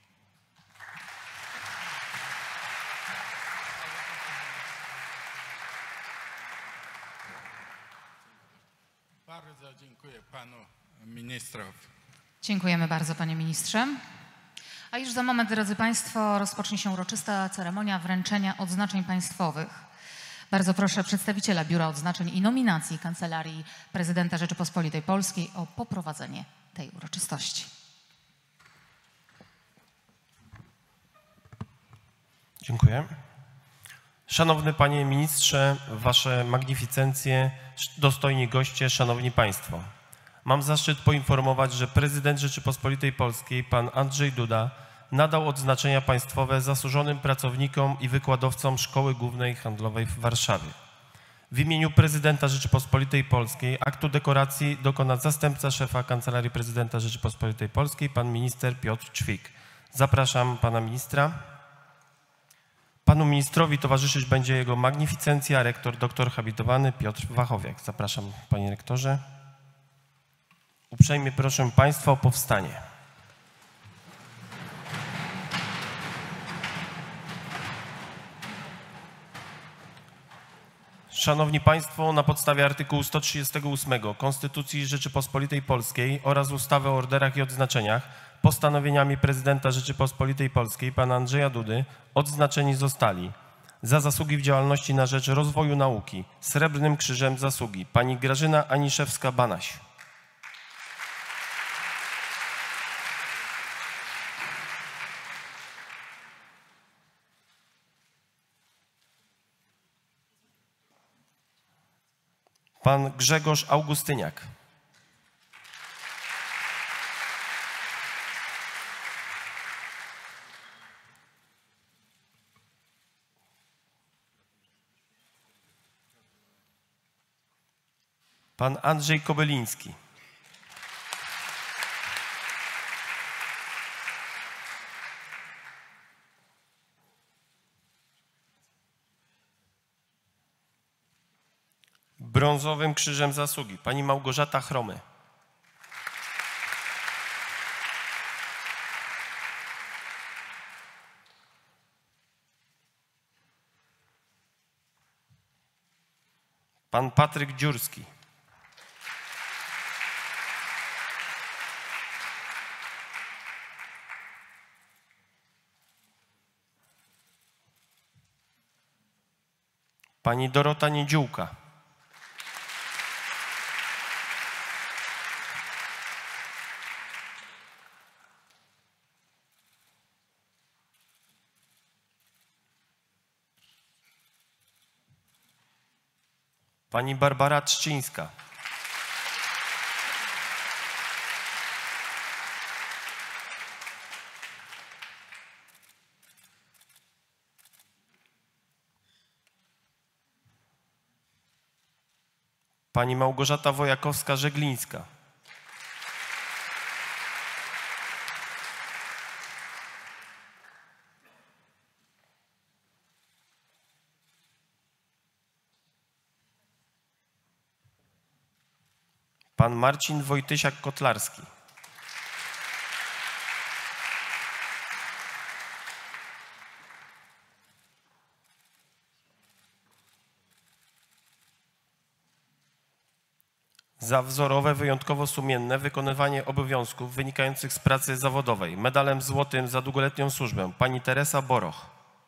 Bardzo dziękuję panu ministrowi. Dziękujemy bardzo, panie ministrze. A już za moment, drodzy państwo, rozpocznie się uroczysta ceremonia wręczenia odznaczeń państwowych. Bardzo proszę przedstawiciela Biura Odznaczeń i Nominacji Kancelarii Prezydenta Rzeczypospolitej Polskiej o poprowadzenie tej uroczystości. Dziękuję. Szanowny panie ministrze, wasze magnificencje, dostojni goście, szanowni państwo. Mam zaszczyt poinformować, że prezydent Rzeczypospolitej Polskiej, pan Andrzej Duda, nadał odznaczenia państwowe zasłużonym pracownikom i wykładowcom Szkoły Głównej Handlowej w Warszawie. W imieniu prezydenta Rzeczypospolitej Polskiej aktu dekoracji dokona zastępca szefa Kancelarii Prezydenta Rzeczypospolitej Polskiej, pan minister Piotr Ćwik. Zapraszam pana ministra. Panu ministrowi towarzyszyć będzie jego magnificencja, rektor doktor habilitowany Piotr Wachowiak. Zapraszam, panie rektorze. Uprzejmie proszę państwa o powstanie. Szanowni państwo, na podstawie artykułu sto trzydziestego ósmego Konstytucji Rzeczypospolitej Polskiej oraz ustawy o orderach i odznaczeniach postanowieniami prezydenta Rzeczypospolitej Polskiej pana Andrzeja Dudy odznaczeni zostali: za zasługi w działalności na rzecz rozwoju nauki Srebrnym Krzyżem Zasługi pani Grażyna Aniszewska-Banaś, pan Grzegorz Augustyniak, pan Andrzej Kobyliński, Brązowym Krzyżem Zasługi pani Małgorzata Chromy, pan Patryk Dziurski, pani Dorota Niedziółka, pani Barbara Trzcińska, pani Małgorzata Wojakowska-Żeglińska, pan Marcin Wojtysiak-Kotlarski, za wzorowe, wyjątkowo sumienne wykonywanie obowiązków wynikających z pracy zawodowej medalem złotym za długoletnią służbę pani Teresa Boroch,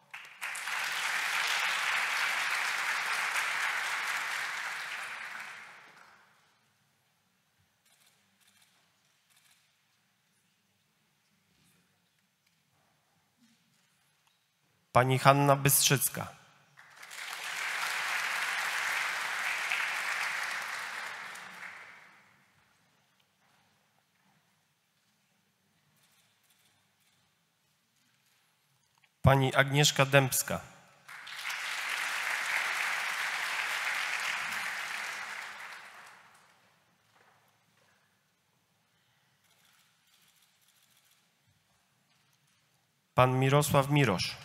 pani Hanna Bystrzycka, pani Agnieszka Dębska, Pan Mirosław Mirosz.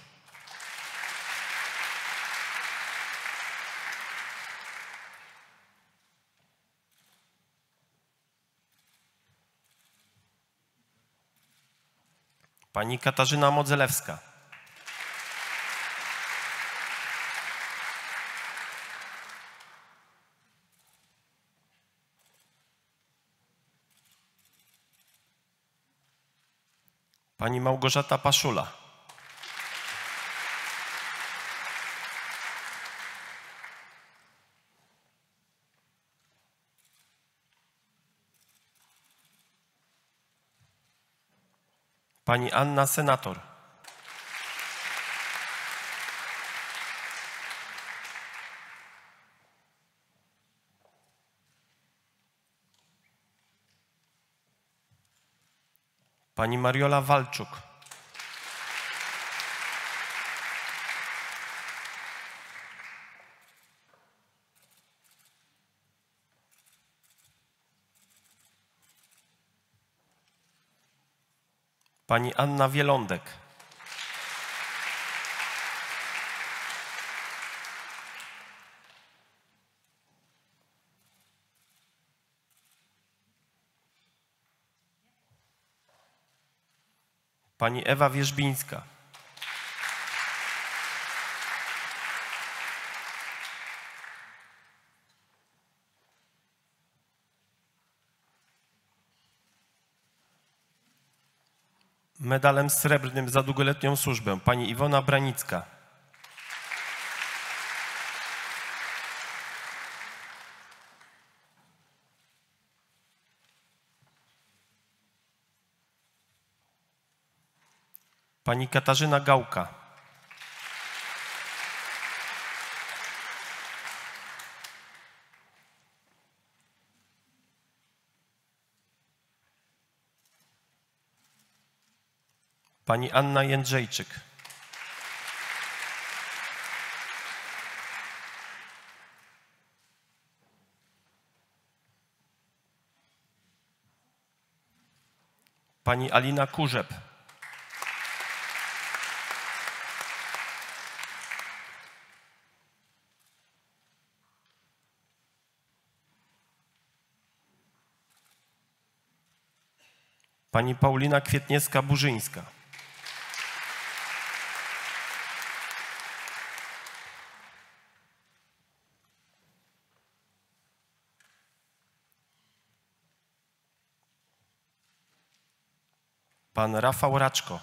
Pani Katarzyna Modzelewska. Pani Małgorzata Paszula. Pani Anna Senator. Pani Mariola Walczuk. Pani Anna Wielądek. Pani Ewa Wierzbińska. Medalem srebrnym za długoletnią służbę pani Iwona Branicka. Pani Katarzyna Gałka. Pani Anna Jędrzejczyk. Pani Alina Kurzep. Pani Paulina Kwietniewska-Burzyńska. Pan Rafał Raczko.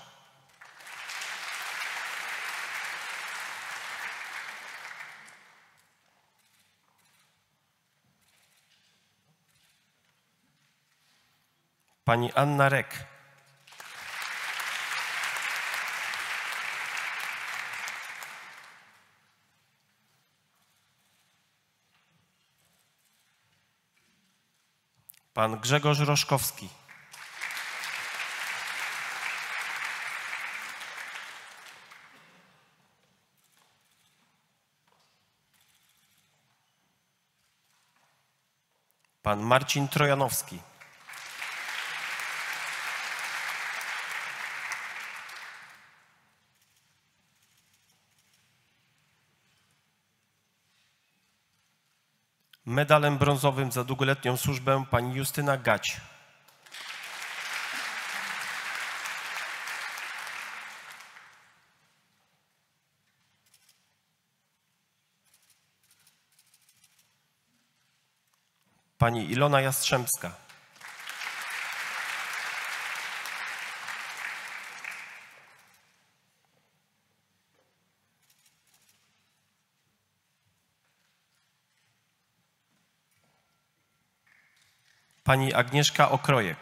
Pani Anna Rek. Pan Grzegorz Roszkowski. Pan Marcin Trojanowski. Medalem brązowym za długoletnią służbę pani Justyna Gać. Pani Ilona Jastrzębska. Pani Agnieszka Okrojek.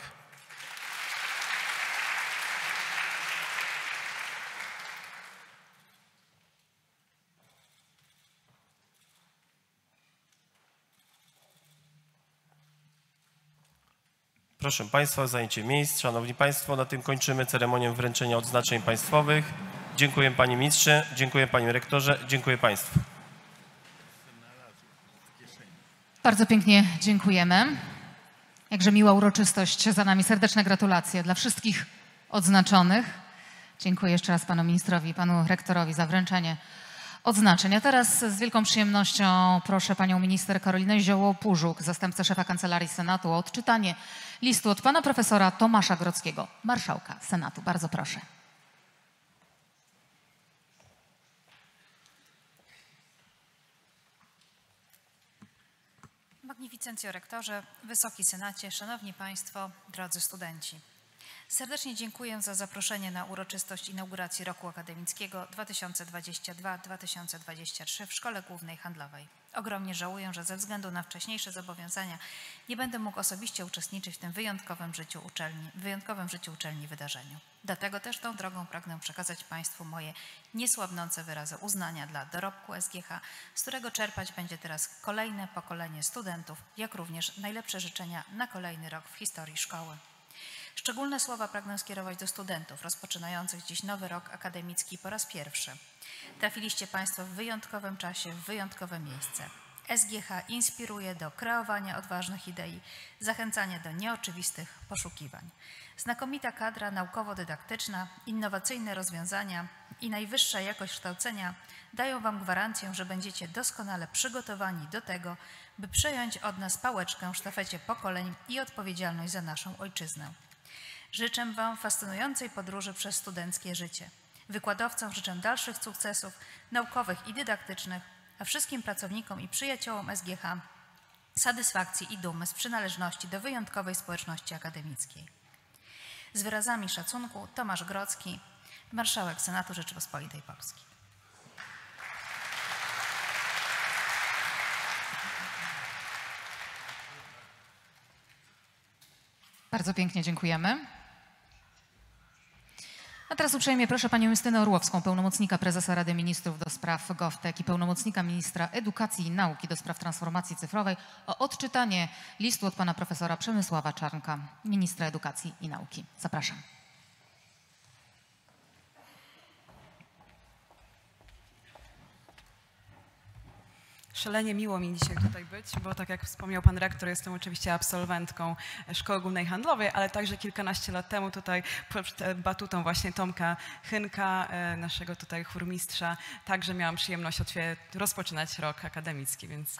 Proszę Państwa o zajęcie miejsc. Szanowni Państwo, na tym kończymy ceremonię wręczenia odznaczeń państwowych. Dziękuję Panie Ministrze, dziękuję Panie Rektorze, dziękuję Państwu. Bardzo pięknie dziękujemy. Jakże miła uroczystość za nami. Serdeczne gratulacje dla wszystkich odznaczonych. Dziękuję jeszcze raz panu ministrowi i panu rektorowi za wręczenie odznaczeń. A teraz z wielką przyjemnością proszę panią minister Karolinę Zioło-Pużuk, zastępcę szefa Kancelarii Senatu, o odczytanie listu od pana profesora Tomasza Grodzkiego, marszałka Senatu. Bardzo proszę. Magnificencjo Rektorze, Wysoki Senacie, Szanowni Państwo, drodzy studenci. Serdecznie dziękuję za zaproszenie na uroczystość inauguracji roku akademickiego dwa tysiące dwudziestego drugiego do dwa tysiące dwudziestego trzeciego w Szkole Głównej Handlowej. Ogromnie żałuję, że ze względu na wcześniejsze zobowiązania nie będę mógł osobiście uczestniczyć w tym wyjątkowym życiu uczelni, wyjątkowym życiu uczelni wydarzeniu. Dlatego też tą drogą pragnę przekazać Państwu moje niesłabnące wyrazy uznania dla dorobku S G H, z którego czerpać będzie teraz kolejne pokolenie studentów, jak również najlepsze życzenia na kolejny rok w historii szkoły. Szczególne słowa pragnę skierować do studentów rozpoczynających dziś nowy rok akademicki po raz pierwszy. Trafiliście Państwo w wyjątkowym czasie, w wyjątkowe miejsce. S G H inspiruje do kreowania odważnych idei, zachęcania do nieoczywistych poszukiwań. Znakomita kadra naukowo-dydaktyczna, innowacyjne rozwiązania i najwyższa jakość kształcenia dają Wam gwarancję, że będziecie doskonale przygotowani do tego, by przejąć od nas pałeczkę w sztafecie pokoleń i odpowiedzialność za naszą ojczyznę. Życzę Wam fascynującej podróży przez studenckie życie. Wykładowcom życzę dalszych sukcesów naukowych i dydaktycznych, a wszystkim pracownikom i przyjaciołom S G H satysfakcji i dumy z przynależności do wyjątkowej społeczności akademickiej. Z wyrazami szacunku Tomasz Grodzki, marszałek Senatu Rzeczypospolitej Polskiej. Bardzo pięknie dziękujemy. A teraz uprzejmie proszę panią Justynę Orłowską, pełnomocnika prezesa Rady Ministrów do spraw GovTech i pełnomocnika ministra edukacji i nauki do spraw transformacji cyfrowej o odczytanie listu od pana profesora Przemysława Czarnka, ministra edukacji i nauki. Zapraszam. Szalenie miło mi dzisiaj tutaj być, bo tak jak wspomniał pan rektor, jestem oczywiście absolwentką Szkoły Głównej Handlowej, ale także kilkanaście lat temu tutaj pod batutą właśnie Tomka Hynka, naszego tutaj chórmistrza, także miałam przyjemność rozpoczynać rok akademicki, więc...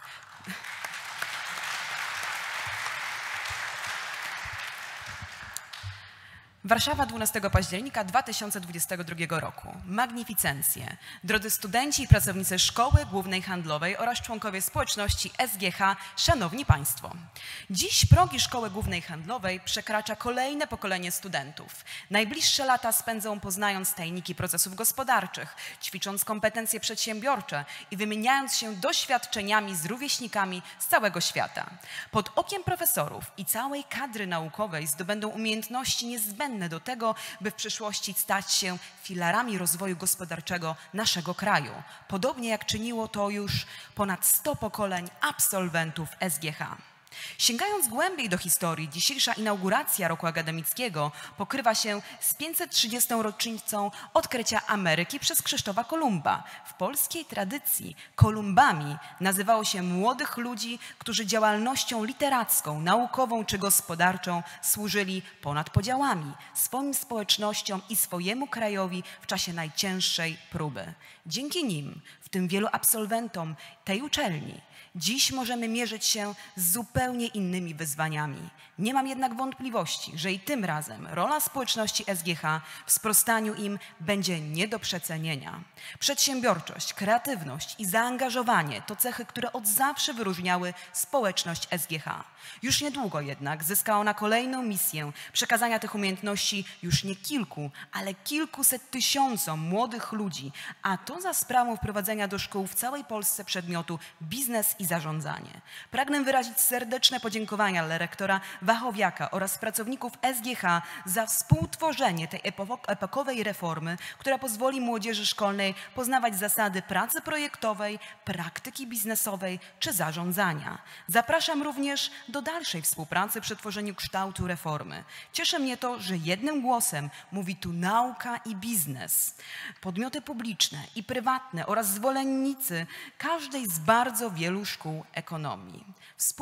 Warszawa, dwunastego października dwa tysiące dwudziestego drugiego roku. Magnificencje. Drodzy studenci i pracownicy Szkoły Głównej Handlowej oraz członkowie społeczności S G H, szanowni państwo. Dziś progi Szkoły Głównej Handlowej przekracza kolejne pokolenie studentów. Najbliższe lata spędzą poznając tajniki procesów gospodarczych, ćwicząc kompetencje przedsiębiorcze i wymieniając się doświadczeniami z rówieśnikami z całego świata. Pod okiem profesorów i całej kadry naukowej zdobędą umiejętności niezbędne do tego, by w przyszłości stać się filarami rozwoju gospodarczego naszego kraju. Podobnie jak czyniło to już ponad sto pokoleń absolwentów S G H. Sięgając głębiej do historii, dzisiejsza inauguracja roku akademickiego pokrywa się z pięćset trzydziestą rocznicą odkrycia Ameryki przez Krzysztofa Kolumba. W polskiej tradycji Kolumbami nazywało się młodych ludzi, którzy działalnością literacką, naukową czy gospodarczą służyli ponad podziałami, swoim społecznościom i swojemu krajowi w czasie najcięższej próby. Dzięki nim, w tym wielu absolwentom tej uczelni, dziś możemy mierzyć się z zupełnie innymi wyzwaniami. Nie mam jednak wątpliwości, że i tym razem rola społeczności S G H w sprostaniu im będzie nie do przecenienia. Przedsiębiorczość, kreatywność i zaangażowanie to cechy, które od zawsze wyróżniały społeczność S G H. Już niedługo jednak zyska ona kolejną misję przekazania tych umiejętności już nie kilku, ale kilkuset tysiącom młodych ludzi, a to za sprawą wprowadzenia do szkół w całej Polsce przedmiotu biznes i zarządzanie. Pragnę wyrazić serdeczne podziękowania dla rektora Wachowiaka oraz pracowników S G H za współtworzenie tej epokowej reformy, która pozwoli młodzieży szkolnej poznawać zasady pracy projektowej, praktyki biznesowej czy zarządzania. Zapraszam również do dalszej współpracy przy tworzeniu kształtu reformy. Cieszy mnie to, że jednym głosem mówi tu nauka i biznes, podmioty publiczne i prywatne oraz zwolennicy każdej z bardzo wielu szkół ekonomii. Wspólnie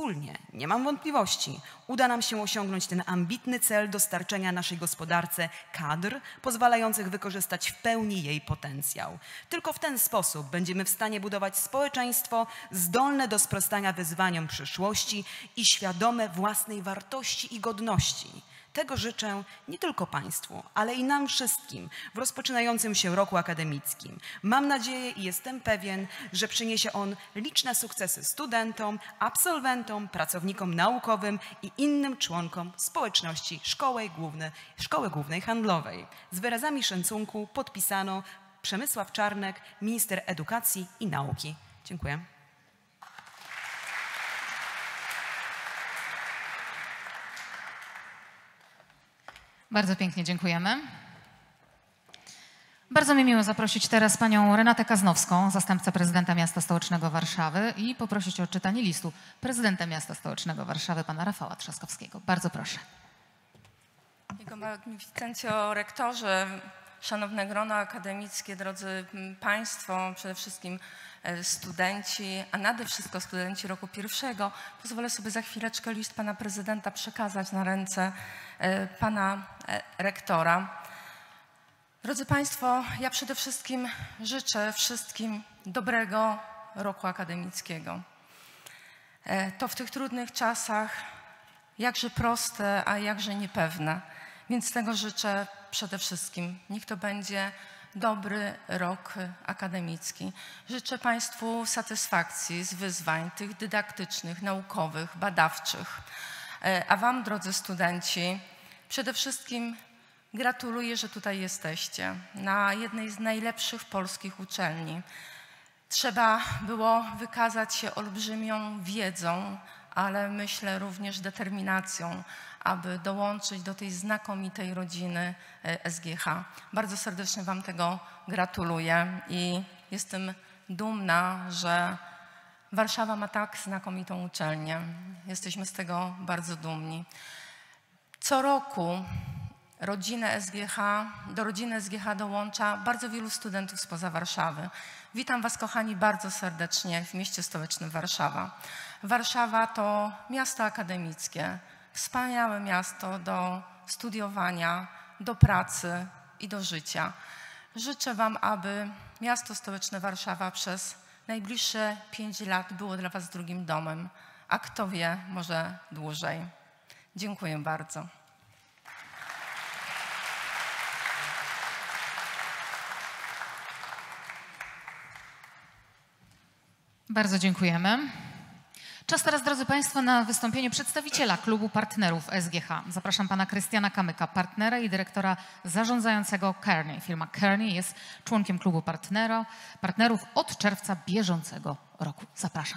Nie mam wątpliwości, uda nam się osiągnąć ten ambitny cel dostarczenia naszej gospodarce kadr pozwalających wykorzystać w pełni jej potencjał. Tylko w ten sposób będziemy w stanie budować społeczeństwo zdolne do sprostania wyzwaniom przyszłości i świadome własnej wartości i godności. Tego życzę nie tylko Państwu, ale i nam wszystkim w rozpoczynającym się roku akademickim. Mam nadzieję i jestem pewien, że przyniesie on liczne sukcesy studentom, absolwentom, pracownikom naukowym i innym członkom społeczności Szkoły Głównej, Szkoły Głównej Handlowej. Z wyrazami szacunku podpisano Przemysław Czarnek, minister edukacji i nauki. Dziękuję. Bardzo pięknie dziękujemy. Bardzo mi miło zaprosić teraz panią Renatę Kaznowską, zastępcę prezydenta Miasta Stołecznego Warszawy i poprosić o odczytanie listu prezydenta Miasta Stołecznego Warszawy, pana Rafała Trzaskowskiego. Bardzo proszę. Jego magnificencjo rektorze, szanowne grono akademickie, drodzy Państwo, przede wszystkim studenci, a nade wszystko studenci roku pierwszego, pozwolę sobie za chwileczkę list pana prezydenta przekazać na ręce pana rektora. Drodzy Państwo, ja przede wszystkim życzę wszystkim dobrego roku akademickiego. To w tych trudnych czasach jakże proste, a jakże niepewne, więc tego życzę przede wszystkim. Niech to będzie dobry rok akademicki. Życzę Państwu satysfakcji z wyzwań tych dydaktycznych, naukowych, badawczych. A Wam, drodzy studenci, przede wszystkim gratuluję, że tutaj jesteście, na jednej z najlepszych polskich uczelni. Trzeba było wykazać się olbrzymią wiedzą, ale myślę również determinacją, aby dołączyć do tej znakomitej rodziny S G H. Bardzo serdecznie Wam tego gratuluję i jestem dumna, że Warszawa ma tak znakomitą uczelnię. Jesteśmy z tego bardzo dumni. Co roku rodzinę S G H, do rodziny S G H dołącza bardzo wielu studentów spoza Warszawy. Witam Was, kochani, bardzo serdecznie w mieście stołecznym Warszawa. Warszawa to miasto akademickie, wspaniałe miasto do studiowania, do pracy i do życia. Życzę Wam, aby miasto stołeczne Warszawa przez najbliższe pięć lat było dla Was drugim domem, a kto wie, może dłużej. Dziękuję bardzo. Bardzo dziękujemy. Czas teraz, drodzy Państwo, na wystąpienie przedstawiciela klubu partnerów S G H. Zapraszam pana Krystiana Kamyka, partnera i dyrektora zarządzającego Kearney. Firma Kearney jest członkiem klubu partnera, partnerów od czerwca bieżącego roku. Zapraszam.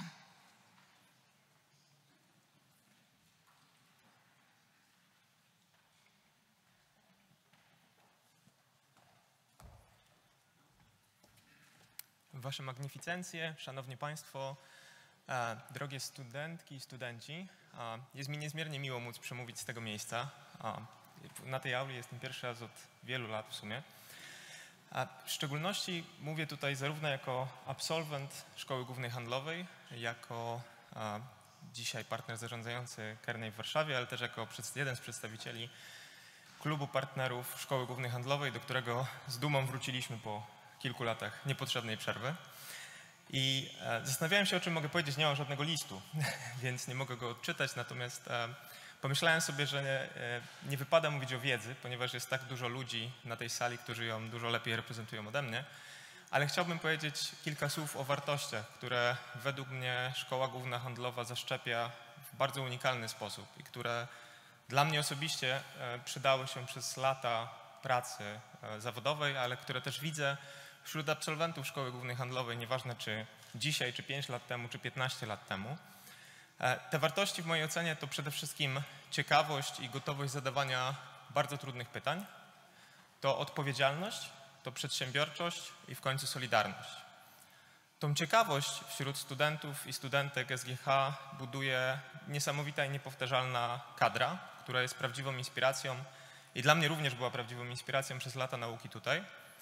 Wasze magnificencje, szanowni państwo, e, drogie studentki i studenci, e, jest mi niezmiernie miło móc przemówić z tego miejsca. E, na tej auli jestem pierwszy raz od wielu lat w sumie. A w szczególności mówię tutaj zarówno jako absolwent Szkoły Głównej Handlowej, jako e, dzisiaj partner zarządzający Kearney w Warszawie, ale też jako jeden z przedstawicieli klubu partnerów Szkoły Głównej Handlowej, do którego z dumą wróciliśmy po kilku latach niepotrzebnej przerwy. I e, zastanawiałem się, o czym mogę powiedzieć. Nie mam żadnego listu, więc nie mogę go odczytać, natomiast e, pomyślałem sobie, że nie, e, nie wypada mówić o wiedzy, ponieważ jest tak dużo ludzi na tej sali, którzy ją dużo lepiej reprezentują ode mnie, ale chciałbym powiedzieć kilka słów o wartościach, które według mnie Szkoła Główna Handlowa zaszczepia w bardzo unikalny sposób i które dla mnie osobiście e, przydały się przez lata pracy e, zawodowej, ale które też widzę wśród absolwentów Szkoły Głównej Handlowej, nieważne czy dzisiaj, czy pięć lat temu, czy piętnaście lat temu. Te wartości w mojej ocenie to przede wszystkim ciekawość i gotowość zadawania bardzo trudnych pytań, to odpowiedzialność, to przedsiębiorczość i w końcu solidarność. Tą ciekawość wśród studentów i studentek S G H buduje niesamowita i niepowtarzalna kadra, która jest prawdziwą inspiracją i dla mnie również była prawdziwą inspiracją przez lata nauki tutaj.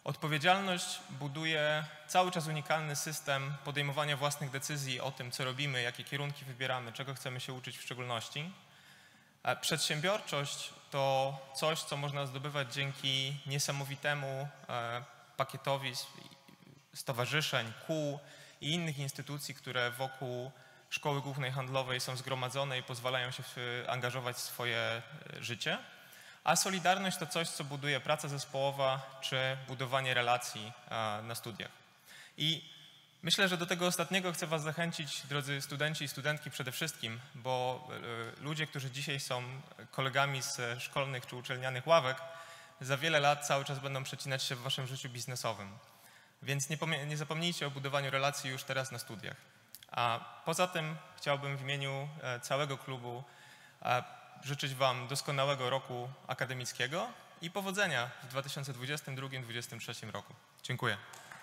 Odpowiedzialność buduje cały czas unikalny system podejmowania własnych decyzji o tym, co robimy, jakie kierunki wybieramy, czego chcemy się uczyć w szczególności. Przedsiębiorczość to coś, co można zdobywać dzięki niesamowitemu pakietowi stowarzyszeń, kół i innych instytucji, które wokół Szkoły Głównej Handlowej są zgromadzone i pozwalają się angażować w swoje życie. A solidarność to coś, co buduje praca zespołowa czy budowanie relacji na studiach. I myślę, że do tego ostatniego chcę Was zachęcić, drodzy studenci i studentki przede wszystkim, bo ludzie, którzy dzisiaj są kolegami z szkolnych czy uczelnianych ławek, za wiele lat cały czas będą przecinać się w Waszym życiu biznesowym. Więc nie, nie zapomnijcie o budowaniu relacji już teraz na studiach. A poza tym chciałbym w imieniu całego klubu życzyć Wam doskonałego roku akademickiego i powodzenia w dwa tysiące dwudziestym drugim do dwa tysiące dwudziestym trzecim roku. Dziękuję.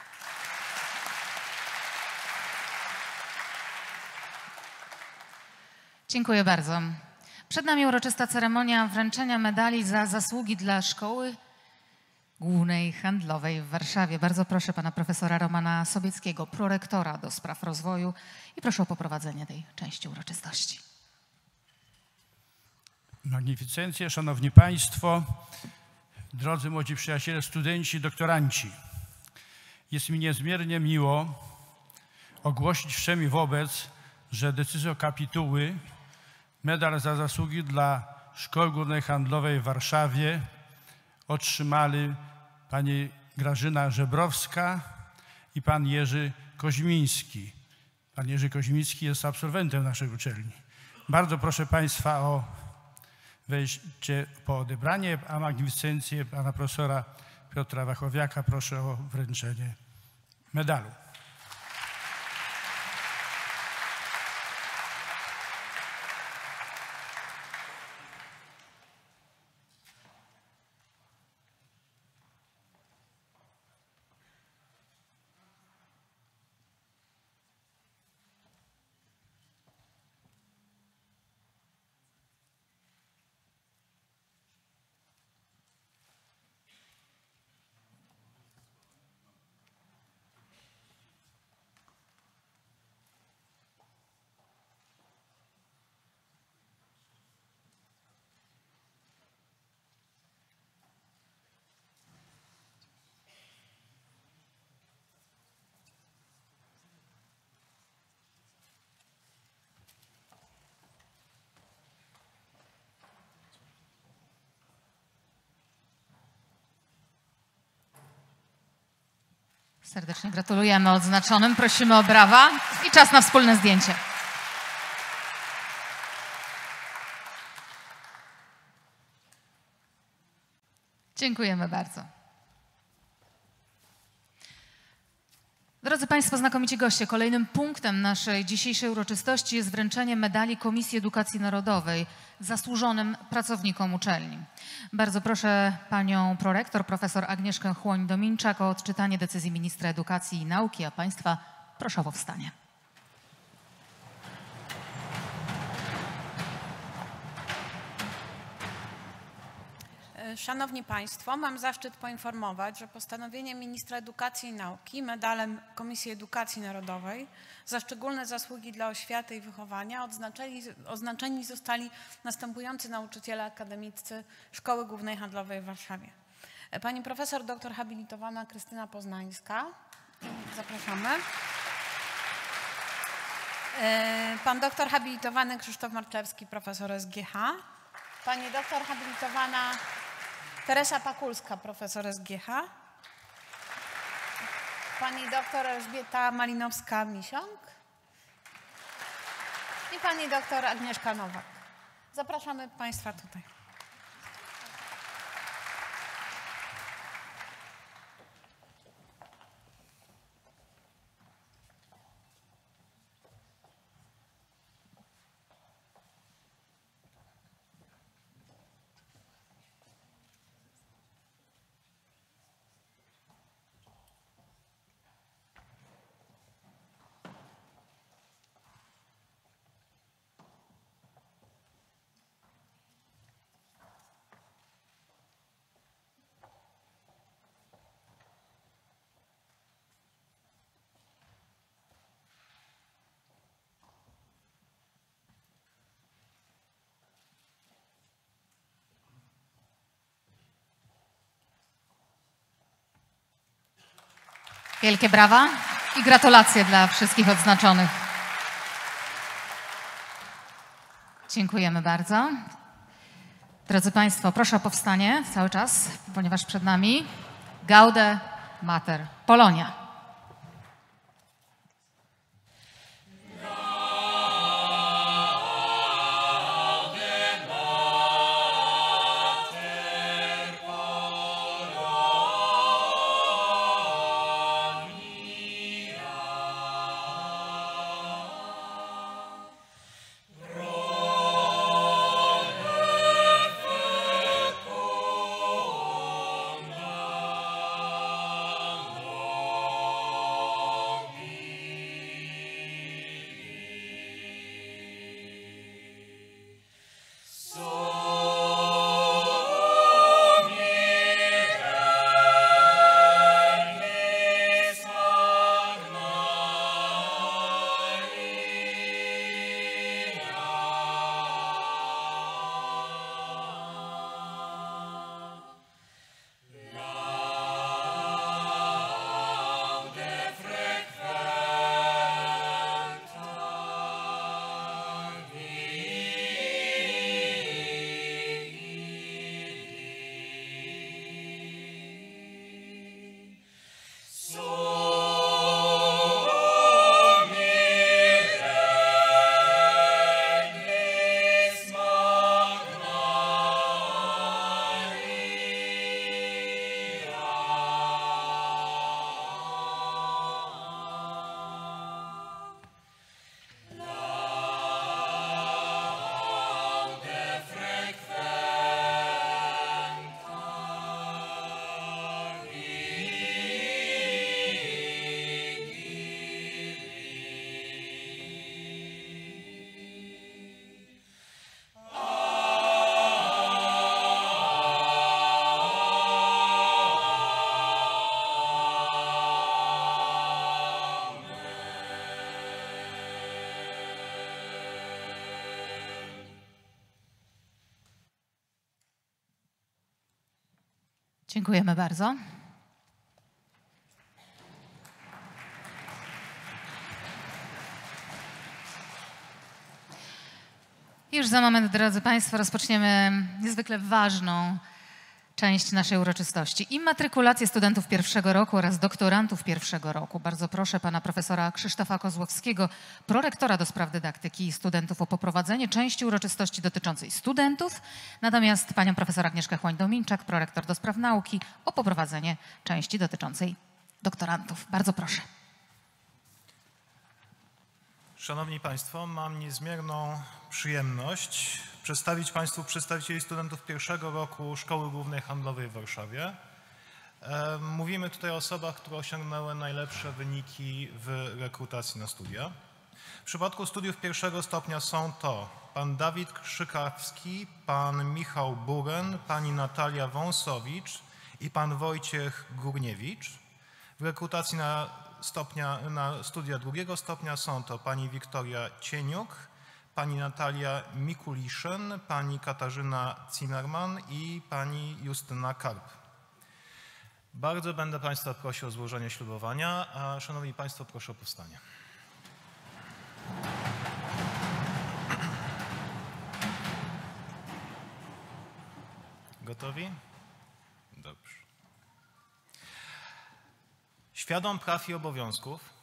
Dziękuję bardzo. Przed nami uroczysta ceremonia wręczenia medali za zasługi dla Szkoły Głównej Handlowej w Warszawie. Bardzo proszę pana profesora Romana Sobieckiego, prorektora do spraw rozwoju, i proszę o poprowadzenie tej części uroczystości. Magnificencje, szanowni państwo, drodzy młodzi przyjaciele, studenci, doktoranci. Jest mi niezmiernie miło ogłosić wszemi wobec, że decyzją kapituły medal za zasługi dla Szkoły Głównej Handlowej w Warszawie otrzymali pani Grażyna Żebrowska i pan Jerzy Koźmiński. Pan Jerzy Koźmiński jest absolwentem naszej uczelni. Bardzo proszę państwa o wejście po odebranie, a magnificencję pana profesora Piotra Wachowiaka proszę o wręczenie medalu. Serdecznie gratulujemy odznaczonym. Prosimy o brawa i czas na wspólne zdjęcie. Dziękujemy bardzo. Drodzy Państwo, znakomici goście, kolejnym punktem naszej dzisiejszej uroczystości jest wręczenie medali Komisji Edukacji Narodowej zasłużonym pracownikom uczelni. Bardzo proszę panią prorektor, profesor Agnieszkę Chłoń-Dominczak o odczytanie decyzji ministra edukacji i nauki, a państwa proszę o powstanie. Szanowni Państwo, mam zaszczyt poinformować, że postanowieniem ministra edukacji i nauki medalem Komisji Edukacji Narodowej za szczególne zasługi dla oświaty i wychowania odznaczeni, oznaczeni zostali następujący nauczyciele akademiccy Szkoły Głównej Handlowej w Warszawie. Pani profesor doktor habilitowana Krystyna Poznańska. Zapraszamy. Pan doktor habilitowany Krzysztof Marczewski, profesor S G H. Pani doktor habilitowana Teresa Pakulska, profesor S G H. Pani doktor Elżbieta Malinowska-Misiąg i pani doktor Agnieszka Nowak. Zapraszamy państwa tutaj. Wielkie brawa i gratulacje dla wszystkich odznaczonych. Dziękujemy bardzo. Drodzy Państwo, proszę o powstanie cały czas, ponieważ przed nami Gaude Mater Polonia. Dziękujemy bardzo. Już za moment, drodzy Państwo, rozpoczniemy niezwykle ważną część naszej uroczystości. Immatrikulację studentów pierwszego roku oraz doktorantów pierwszego roku. Bardzo proszę pana profesora Krzysztofa Kozłowskiego, prorektora do spraw dydaktyki i studentów, o poprowadzenie części uroczystości dotyczącej studentów, natomiast panią profesor Agnieszkę Chłoń-Dominczak, prorektor do spraw nauki, o poprowadzenie części dotyczącej doktorantów. Bardzo proszę. Szanowni Państwo, mam niezmierną przyjemność przedstawić Państwu przedstawicieli studentów pierwszego roku Szkoły Głównej Handlowej w Warszawie. Mówimy tutaj o osobach, które osiągnęły najlepsze wyniki w rekrutacji na studia. W przypadku studiów pierwszego stopnia są to pan Dawid Krzykawski, pan Michał Buren, pani Natalia Wąsowicz i pan Wojciech Górniewicz. W rekrutacji na, stopnia, na studia drugiego stopnia są to pani Wiktoria Cieniuk, pani Natalia Mikuliszyn, pani Katarzyna Zimmerman i pani Justyna Karp. Bardzo będę Państwa prosił o złożenie ślubowania, a Szanowni Państwo, proszę o powstanie. Gotowi? Dobrze. Świadom praw i obowiązków.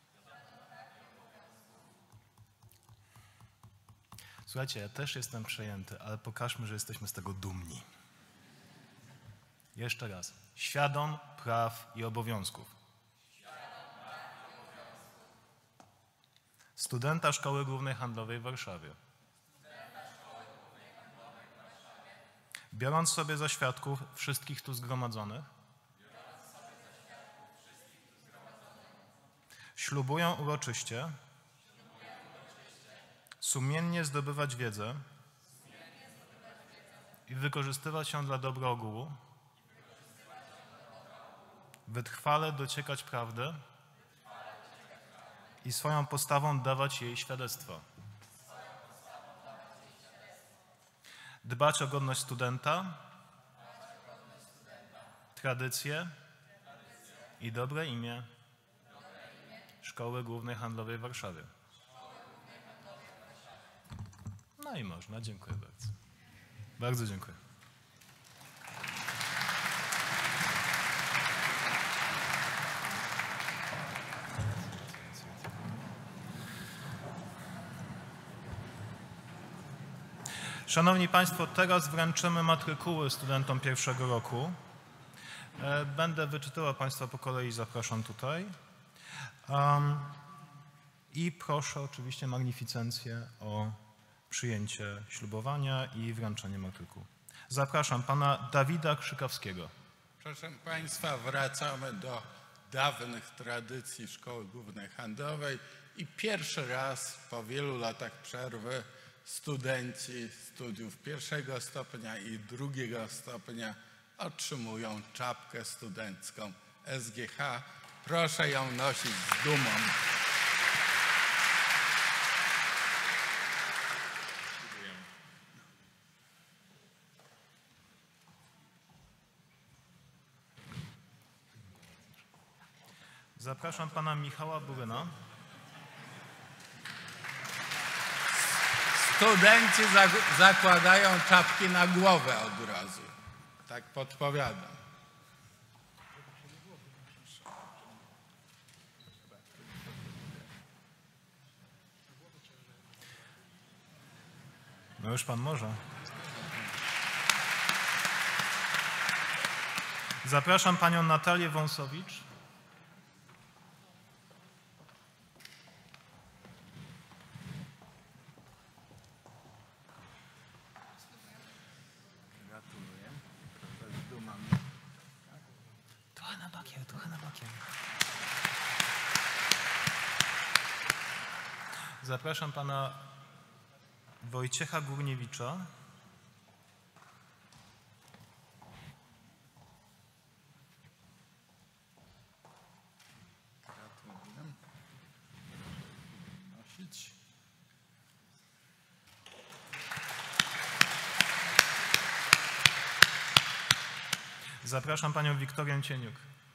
Słuchajcie, ja też jestem przejęty, ale pokażmy, że jesteśmy z tego dumni. Jeszcze raz. Świadom praw i obowiązków. Studenta Szkoły Głównej Handlowej w Warszawie. Biorąc sobie za świadków wszystkich tu zgromadzonych, ślubuję uroczyście sumiennie zdobywać wiedzę i wykorzystywać ją dla dobra ogółu, wytrwale dociekać prawdy i swoją postawą dawać jej świadectwo. Dbać o godność studenta, tradycje i dobre imię Szkoły Głównej Handlowej w Warszawie. No i można, dziękuję bardzo. Bardzo dziękuję. Szanowni Państwo, teraz wręczymy matrykuły studentom pierwszego roku. Będę wyczytywał Państwa po kolei, zapraszam tutaj. Um, I proszę oczywiście magnificencję o przyjęcie ślubowania i wręczenie matrykuł. Zapraszam Pana Dawida Krzykawskiego. Proszę Państwa, wracamy do dawnych tradycji Szkoły Głównej Handlowej i pierwszy raz po wielu latach przerwy studenci studiów pierwszego stopnia i drugiego stopnia otrzymują czapkę studencką S G H. Proszę ją nosić z dumą. Zapraszam Pana Michała Buryna. Studenci zakładają czapki na głowę od razu. Tak podpowiadam. No już Pan może. Zapraszam Panią Natalię Wąsowicz. Trochę na bakier, trochę na bakier. Zapraszam Pana Wojciecha Górniewicza. Gratuluję. Nosić. Zapraszam Panią Wiktorię Cieniuk.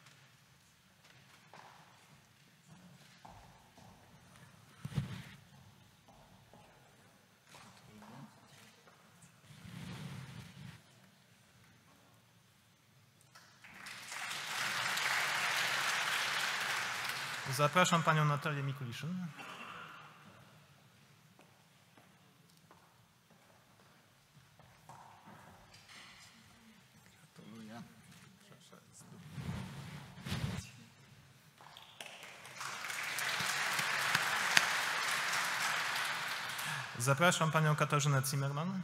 Zapraszam Panią Natalię Mikuliszyn. Gratuluję. Proszę. Zapraszam Panią Katarzynę Zimmerman.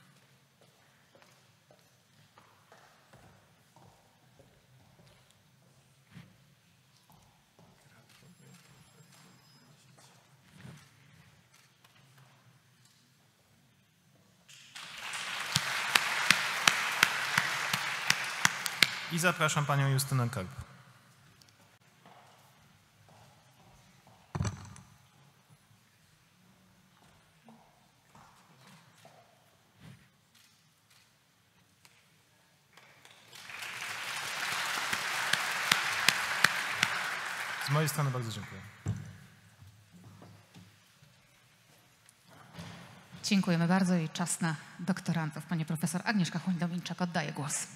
I zapraszam Panią Justynę Karp. Z mojej strony bardzo dziękuję. Dziękujemy bardzo i czas na doktorantów. Pani profesor Agnieszka Chłoń-Dominczak oddaje głos.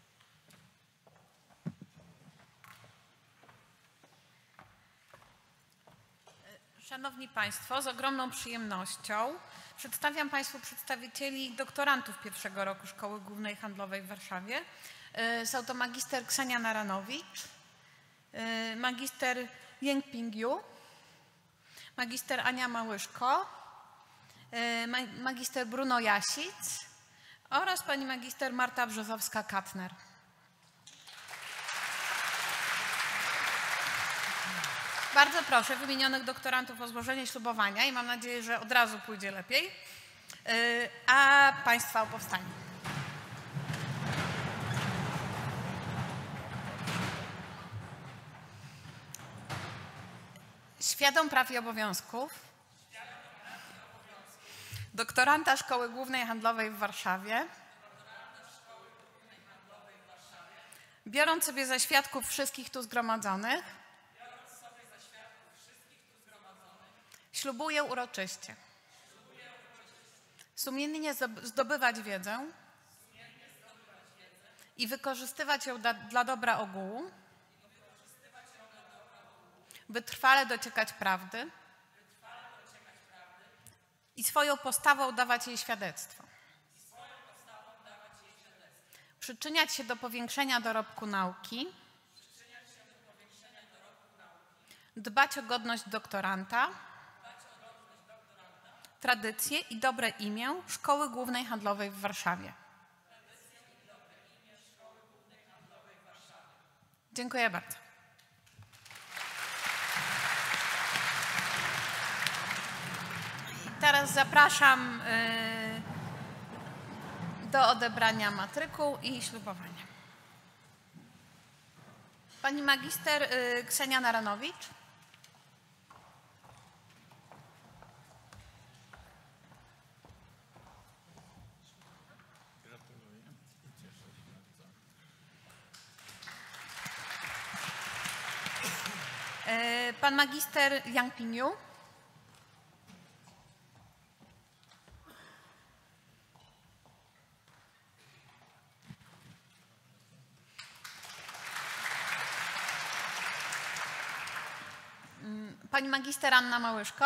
Szanowni Państwo, z ogromną przyjemnością przedstawiam Państwu przedstawicieli doktorantów pierwszego roku Szkoły Głównej Handlowej w Warszawie. Są to magister Ksenia Naranowicz, magister Yingping Yu, magister Ania Małyszko, magister Bruno Jasic oraz pani magister Marta Brzozowska-Katner. Bardzo proszę wymienionych doktorantów o złożenie ślubowania i mam nadzieję, że od razu pójdzie lepiej, a Państwa o powstanie. Świadom praw i obowiązków doktoranta Szkoły Głównej Handlowej w Warszawie, biorąc sobie za świadków wszystkich tu zgromadzonych, Ślubuję uroczyście sumiennie zdobywać wiedzę i wykorzystywać ją dla, dla dobra ogółu, wytrwale dociekać prawdy i swoją postawą dawać jej świadectwo, przyczyniać się do powiększenia dorobku nauki, dbać o godność doktoranta, tradycje i dobre imię Szkoły Głównej Handlowej w Warszawie. Dziękuję bardzo. I teraz zapraszam y, do odebrania matrykuł i ślubowania. Pani magister y, Ksenia Naranowicz. Pan magister Yang Piniu. Pani magister Anna Małyszko.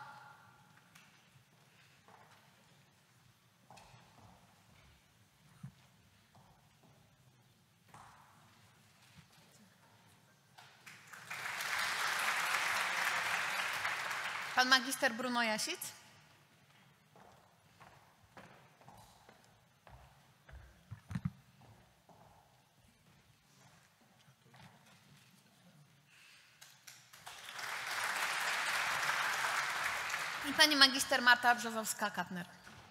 Pan magister Bruno Jasic. I pani magister Marta Brzozowska-Kapner.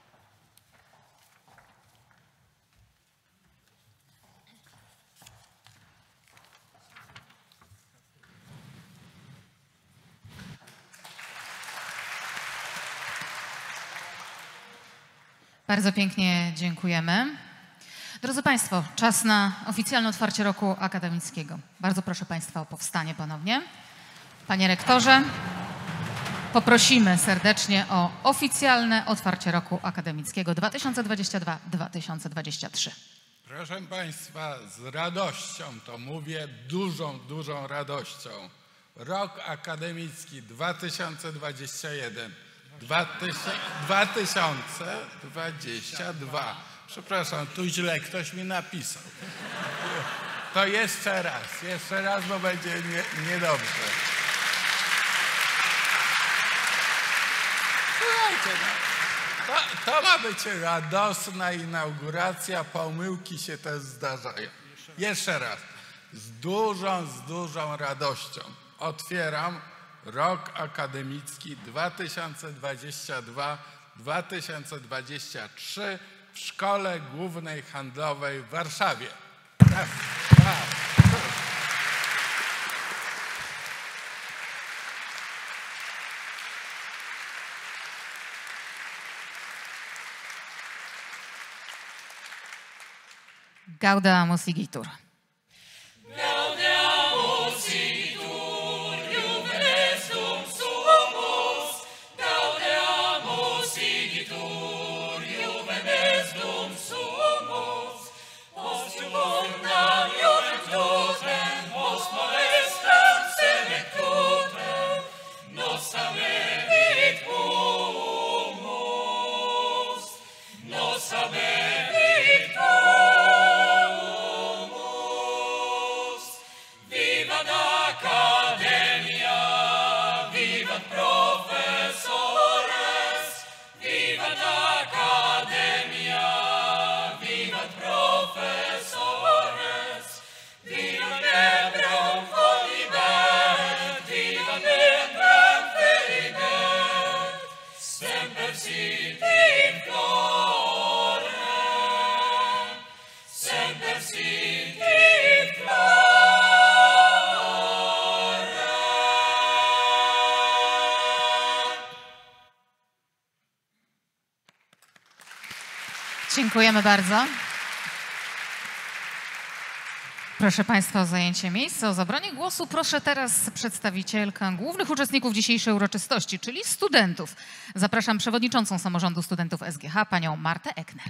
Bardzo pięknie dziękujemy. Drodzy Państwo, czas na oficjalne otwarcie roku akademickiego. Bardzo proszę Państwa o powstanie ponownie. Panie rektorze, poprosimy serdecznie o oficjalne otwarcie roku akademickiego dwa tysiące dwudziestego drugiego do dwa tysiące dwudziestego trzeciego. Proszę Państwa, z radością to mówię, dużą, dużą radością. Rok akademicki dwa tysiące dwudziesty pierwszy dwa tysiące dwudziesty drugi. Przepraszam, tu źle ktoś mi napisał. To jeszcze raz, jeszcze raz, bo będzie nie, niedobrze. Słuchajcie, no, to, to ma być radosna inauguracja, pomyłki się też zdarzają. Jeszcze raz, z dużą, z dużą radością otwieram rok akademicki dwa tysiące dwudziesty drugi dwa tysiące dwudziesty trzeci w Szkole Głównej Handlowej w Warszawie. Raz, dwa, trzy. Gaudeamus igitur. Gaudeamus igitur, juvenes dum sumus. Gaudeamus igitur, juvenes dum sumus. Post juburnam juventutem, post molestam senectutem, nos habebit humus, nos habebit humus. Dziękujemy bardzo. Proszę Państwa o zajęcie miejsca, o zabranie głosu. Proszę teraz przedstawicielkę głównych uczestników dzisiejszej uroczystości, czyli studentów. Zapraszam przewodniczącą Samorządu Studentów S G H, panią Martę Ekner.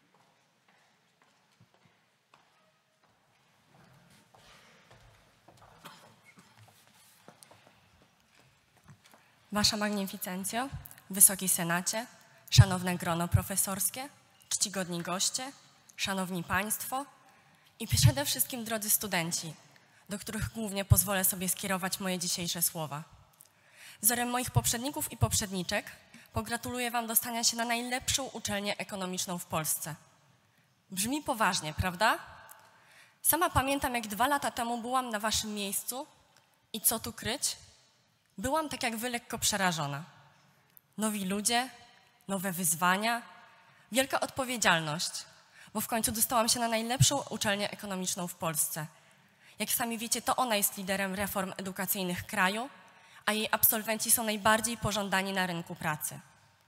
Wasza Magnificencjo, Wysoki Senacie, szanowne grono profesorskie, czcigodni goście, szanowni Państwo i przede wszystkim drodzy studenci, do których głównie pozwolę sobie skierować moje dzisiejsze słowa. Wzorem moich poprzedników i poprzedniczek pogratuluję Wam dostania się na najlepszą uczelnię ekonomiczną w Polsce. Brzmi poważnie, prawda? Sama pamiętam, jak dwa lata temu byłam na Waszym miejscu i co tu kryć? Byłam tak jak Wy lekko przerażona. Nowi ludzie, nowe wyzwania, wielka odpowiedzialność, bo w końcu dostałam się na najlepszą uczelnię ekonomiczną w Polsce. Jak sami wiecie, to ona jest liderem reform edukacyjnych kraju, a jej absolwenci są najbardziej pożądani na rynku pracy.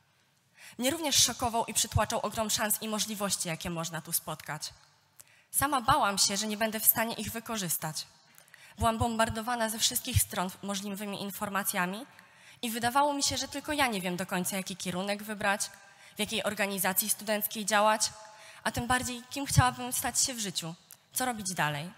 Mnie również szokował i przytłaczał ogrom szans i możliwości, jakie można tu spotkać. Sama bałam się, że nie będę w stanie ich wykorzystać. Byłam bombardowana ze wszystkich stron możliwymi informacjami i wydawało mi się, że tylko ja nie wiem do końca, jaki kierunek wybrać, w jakiej organizacji studenckiej działać, a tym bardziej, kim chciałabym stać się w życiu, co robić dalej.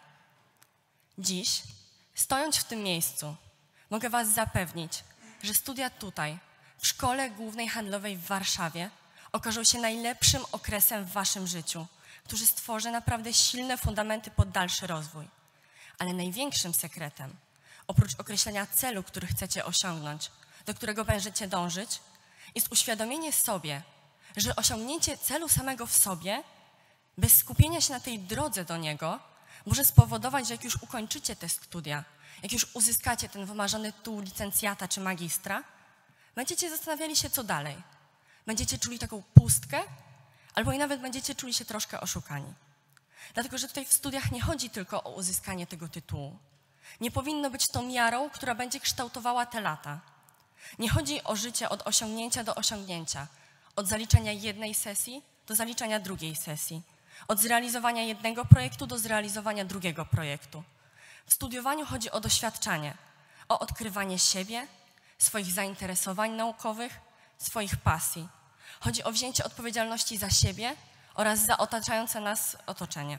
Dziś, stojąc w tym miejscu, mogę Was zapewnić, że studia tutaj, w Szkole Głównej Handlowej w Warszawie, okażą się najlepszym okresem w Waszym życiu, który stworzy naprawdę silne fundamenty pod dalszy rozwój. Ale największym sekretem, oprócz określenia celu, który chcecie osiągnąć, do którego będziecie dążyć, jest uświadomienie sobie, że osiągnięcie celu samego w sobie, bez skupienia się na tej drodze do niego, może spowodować, że jak już ukończycie te studia, jak już uzyskacie ten wymarzony tytuł licencjata czy magistra, będziecie zastanawiali się, co dalej. Będziecie czuli taką pustkę, albo i nawet będziecie czuli się troszkę oszukani. Dlatego, że tutaj w studiach nie chodzi tylko o uzyskanie tego tytułu. Nie powinno być to miarą, która będzie kształtowała te lata. Nie chodzi o życie od osiągnięcia do osiągnięcia, od zaliczenia jednej sesji do zaliczenia drugiej sesji, od zrealizowania jednego projektu do zrealizowania drugiego projektu. W studiowaniu chodzi o doświadczanie, o odkrywanie siebie, swoich zainteresowań naukowych, swoich pasji. Chodzi o wzięcie odpowiedzialności za siebie oraz za otaczające nas otoczenie.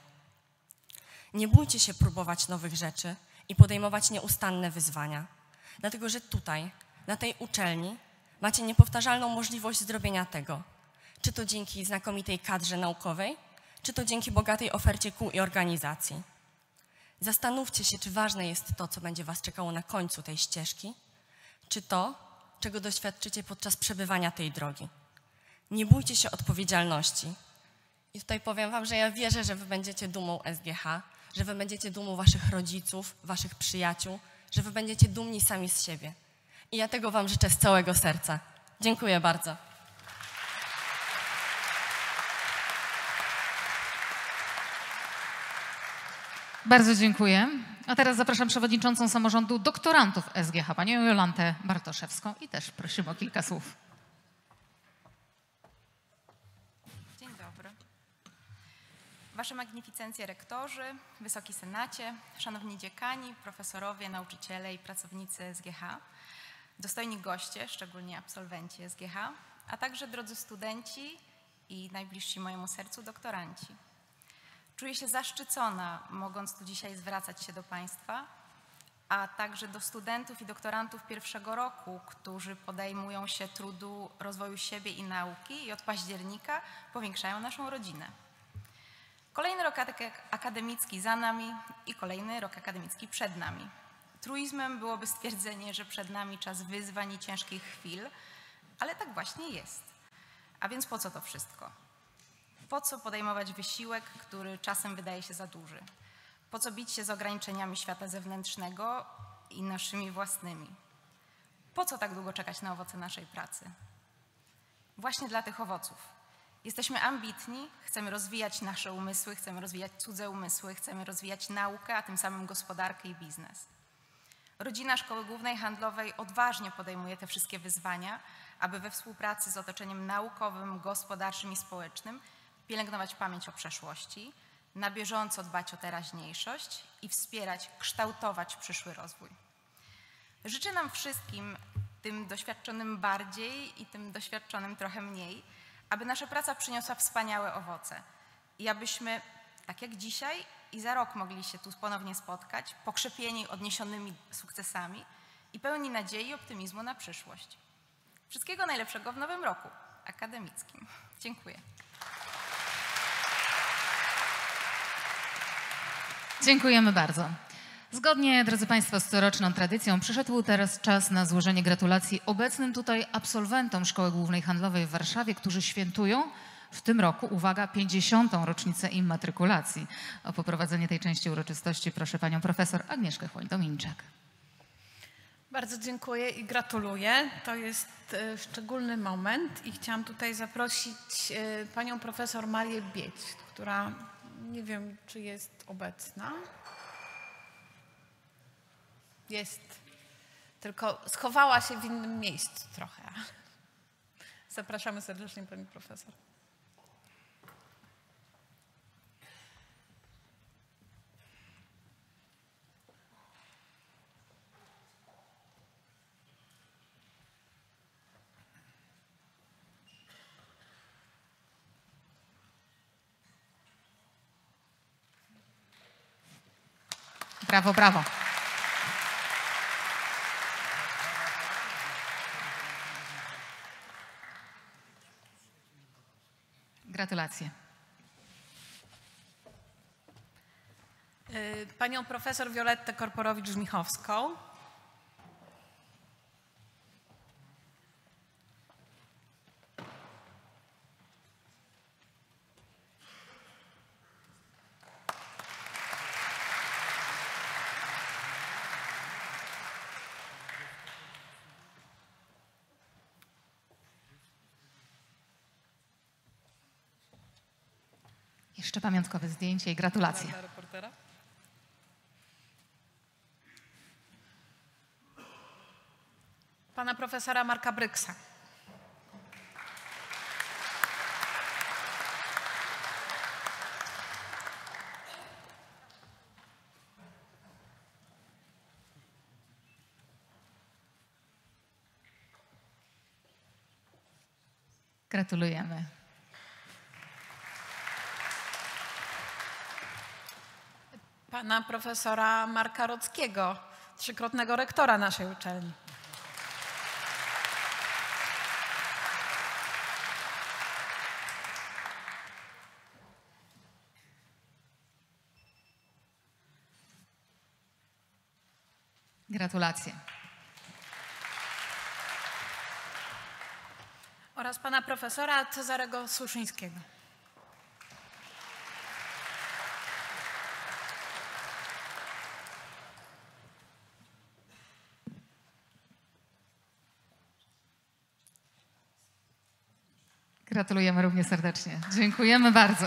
Nie bójcie się próbować nowych rzeczy i podejmować nieustanne wyzwania, dlatego że tutaj, na tej uczelni, macie niepowtarzalną możliwość zrobienia tego, czy to dzięki znakomitej kadrze naukowej, czy to dzięki bogatej ofercie kół i organizacji. Zastanówcie się, czy ważne jest to, co będzie Was czekało na końcu tej ścieżki, czy to, czego doświadczycie podczas przebywania tej drogi. Nie bójcie się odpowiedzialności. I tutaj powiem Wam, że ja wierzę, że Wy będziecie dumą S G H, że Wy będziecie dumą Waszych rodziców, Waszych przyjaciół, że Wy będziecie dumni sami z siebie. I ja tego Wam życzę z całego serca. Dziękuję bardzo. Bardzo dziękuję. A teraz zapraszam przewodniczącą Samorządu Doktorantów S G H, panią Jolantę Bartoszewską i też prosimy o kilka słów. Dzień dobry. Wasze Magnificencje Rektorzy, Wysoki Senacie, Szanowni Dziekani, profesorowie, nauczyciele i pracownicy S G H, dostojni goście, szczególnie absolwenci S G H, a także drodzy studenci i najbliżsi mojemu sercu doktoranci. Czuję się zaszczycona, mogąc tu dzisiaj zwracać się do Państwa, a także do studentów i doktorantów pierwszego roku, którzy podejmują się trudu rozwoju siebie i nauki i od października powiększają naszą rodzinę. Kolejny rok akademicki za nami i kolejny rok akademicki przed nami. Truizmem byłoby stwierdzenie, że przed nami czas wyzwań i ciężkich chwil, ale tak właśnie jest. A więc po co to wszystko? Po co podejmować wysiłek, który czasem wydaje się za duży? Po co bić się z ograniczeniami świata zewnętrznego i naszymi własnymi? Po co tak długo czekać na owoce naszej pracy? Właśnie dla tych owoców. Jesteśmy ambitni, chcemy rozwijać nasze umysły, chcemy rozwijać cudze umysły, chcemy rozwijać naukę, a tym samym gospodarkę i biznes. Rodzina Szkoły Głównej Handlowej odważnie podejmuje te wszystkie wyzwania, aby we współpracy z otoczeniem naukowym, gospodarczym i społecznym pielęgnować pamięć o przeszłości, na bieżąco dbać o teraźniejszość i wspierać, kształtować przyszły rozwój. Życzę nam wszystkim, tym doświadczonym bardziej i tym doświadczonym trochę mniej, aby nasza praca przyniosła wspaniałe owoce i abyśmy, tak jak dzisiaj i za rok, mogli się tu ponownie spotkać, pokrzepieni odniesionymi sukcesami i pełni nadziei i optymizmu na przyszłość. Wszystkiego najlepszego w nowym roku akademickim. Dziękuję. Dziękujemy bardzo. Zgodnie, drodzy Państwo, z coroczną tradycją przyszedł teraz czas na złożenie gratulacji obecnym tutaj absolwentom Szkoły Głównej Handlowej w Warszawie, którzy świętują w tym roku, uwaga, pięćdziesiątą rocznicę immatrykulacji. O poprowadzenie tej części uroczystości proszę panią profesor Agnieszkę Chłoń-Dominczak. Bardzo dziękuję i gratuluję. To jest e, szczególny moment i chciałam tutaj zaprosić e, panią profesor Marię Bieć, która nie wiem, czy jest obecna. Jest, tylko schowała się w innym miejscu trochę. Zapraszamy serdecznie pani profesor. Brawo, brawo. Gratulacje. Panią profesor Violettę Korporowicz-Żmichowską. Jeszcze pamiątkowe zdjęcie i gratulacje. Pana profesora Marka Bryksa. Gratulujemy. Pana profesora Marka Rockiego, trzykrotnego rektora naszej uczelni. Gratulacje. Oraz pana profesora Cezarego Suszyńskiego. Gratulujemy równie serdecznie. Dziękujemy bardzo.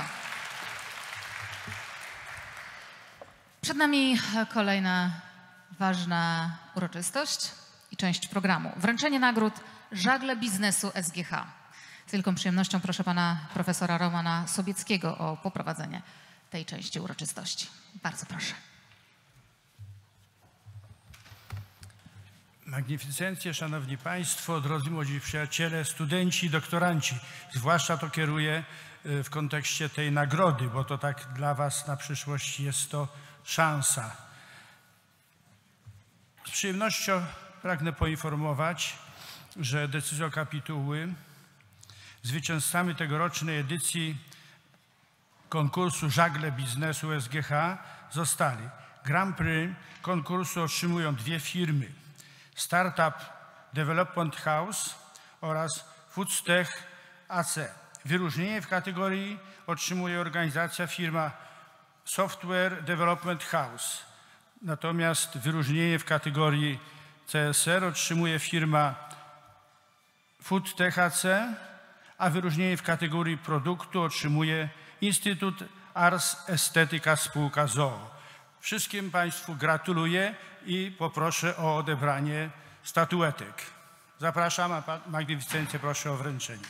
Przed nami kolejna ważna uroczystość i część programu. Wręczenie nagród Żagle Biznesu S G H. Z wielką przyjemnością proszę pana profesora Romana Sobieckiego o poprowadzenie tej części uroczystości. Bardzo proszę. Magnificencje, szanowni państwo, drodzy młodzi przyjaciele, studenci, doktoranci. Zwłaszcza to kieruję w kontekście tej nagrody, bo to tak dla was na przyszłość jest to szansa. Z przyjemnością pragnę poinformować, że decyzją kapituły zwycięzcami tegorocznej edycji konkursu Żagle Biznesu S G H zostali. Grand Prix konkursu otrzymują dwie firmy. Startup Development House oraz Foodtech A C. Wyróżnienie w kategorii otrzymuje organizacja firma Software Development House. Natomiast wyróżnienie w kategorii C S R otrzymuje firma Foodtech A C, a wyróżnienie w kategorii produktu otrzymuje Instytut Ars Estetyka spółka z o o. Wszystkim państwu gratuluję i poproszę o odebranie statuetek. Zapraszam, a pan Magnificencję proszę o wręczenie.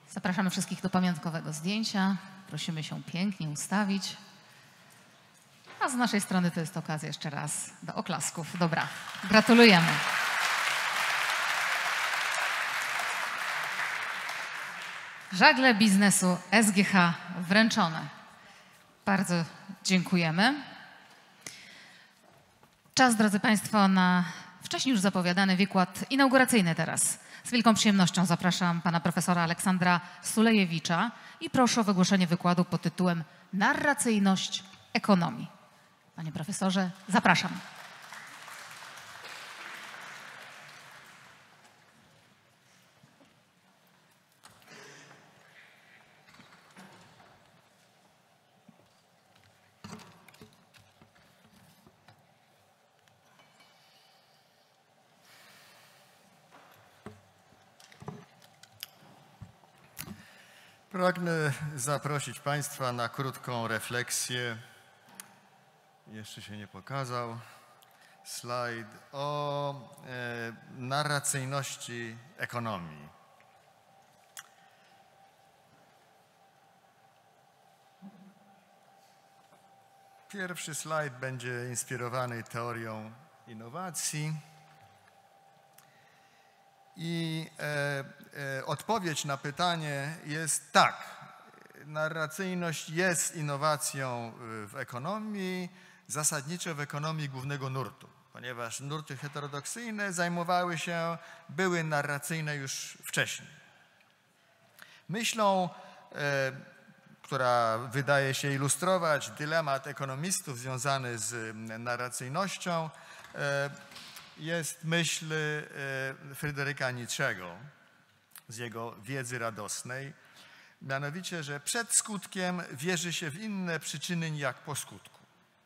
Zapraszamy wszystkich do pamiątkowego zdjęcia. Prosimy się pięknie ustawić. A z naszej strony to jest okazja jeszcze raz do oklasków. Dobra, gratulujemy. Żagle biznesu S G H wręczone. Bardzo dziękujemy. Czas, drodzy Państwo, na wcześniej już zapowiadany wykład inauguracyjny teraz. Z wielką przyjemnością zapraszam pana profesora Aleksandra Sulejewicza i proszę o wygłoszenie wykładu pod tytułem Narracyjność ekonomii. Panie profesorze, zapraszam. Pragnę zaprosić Państwa na krótką refleksję. Jeszcze się nie pokazał slajd o e, narracyjności ekonomii. Pierwszy slajd będzie inspirowany teorią innowacji. I e, e, odpowiedź na pytanie jest tak. Narracyjność jest innowacją w ekonomii, zasadniczo w ekonomii głównego nurtu, ponieważ nurty heterodoksyjne zajmowały się, były narracyjne już wcześniej. Myślą, e, która wydaje się ilustrować dylemat ekonomistów związany z narracyjnością, e, jest myśl Fryderyka Nietzschego z jego Wiedzy radosnej, mianowicie, że przed skutkiem wierzy się w inne przyczyny jak po skutku.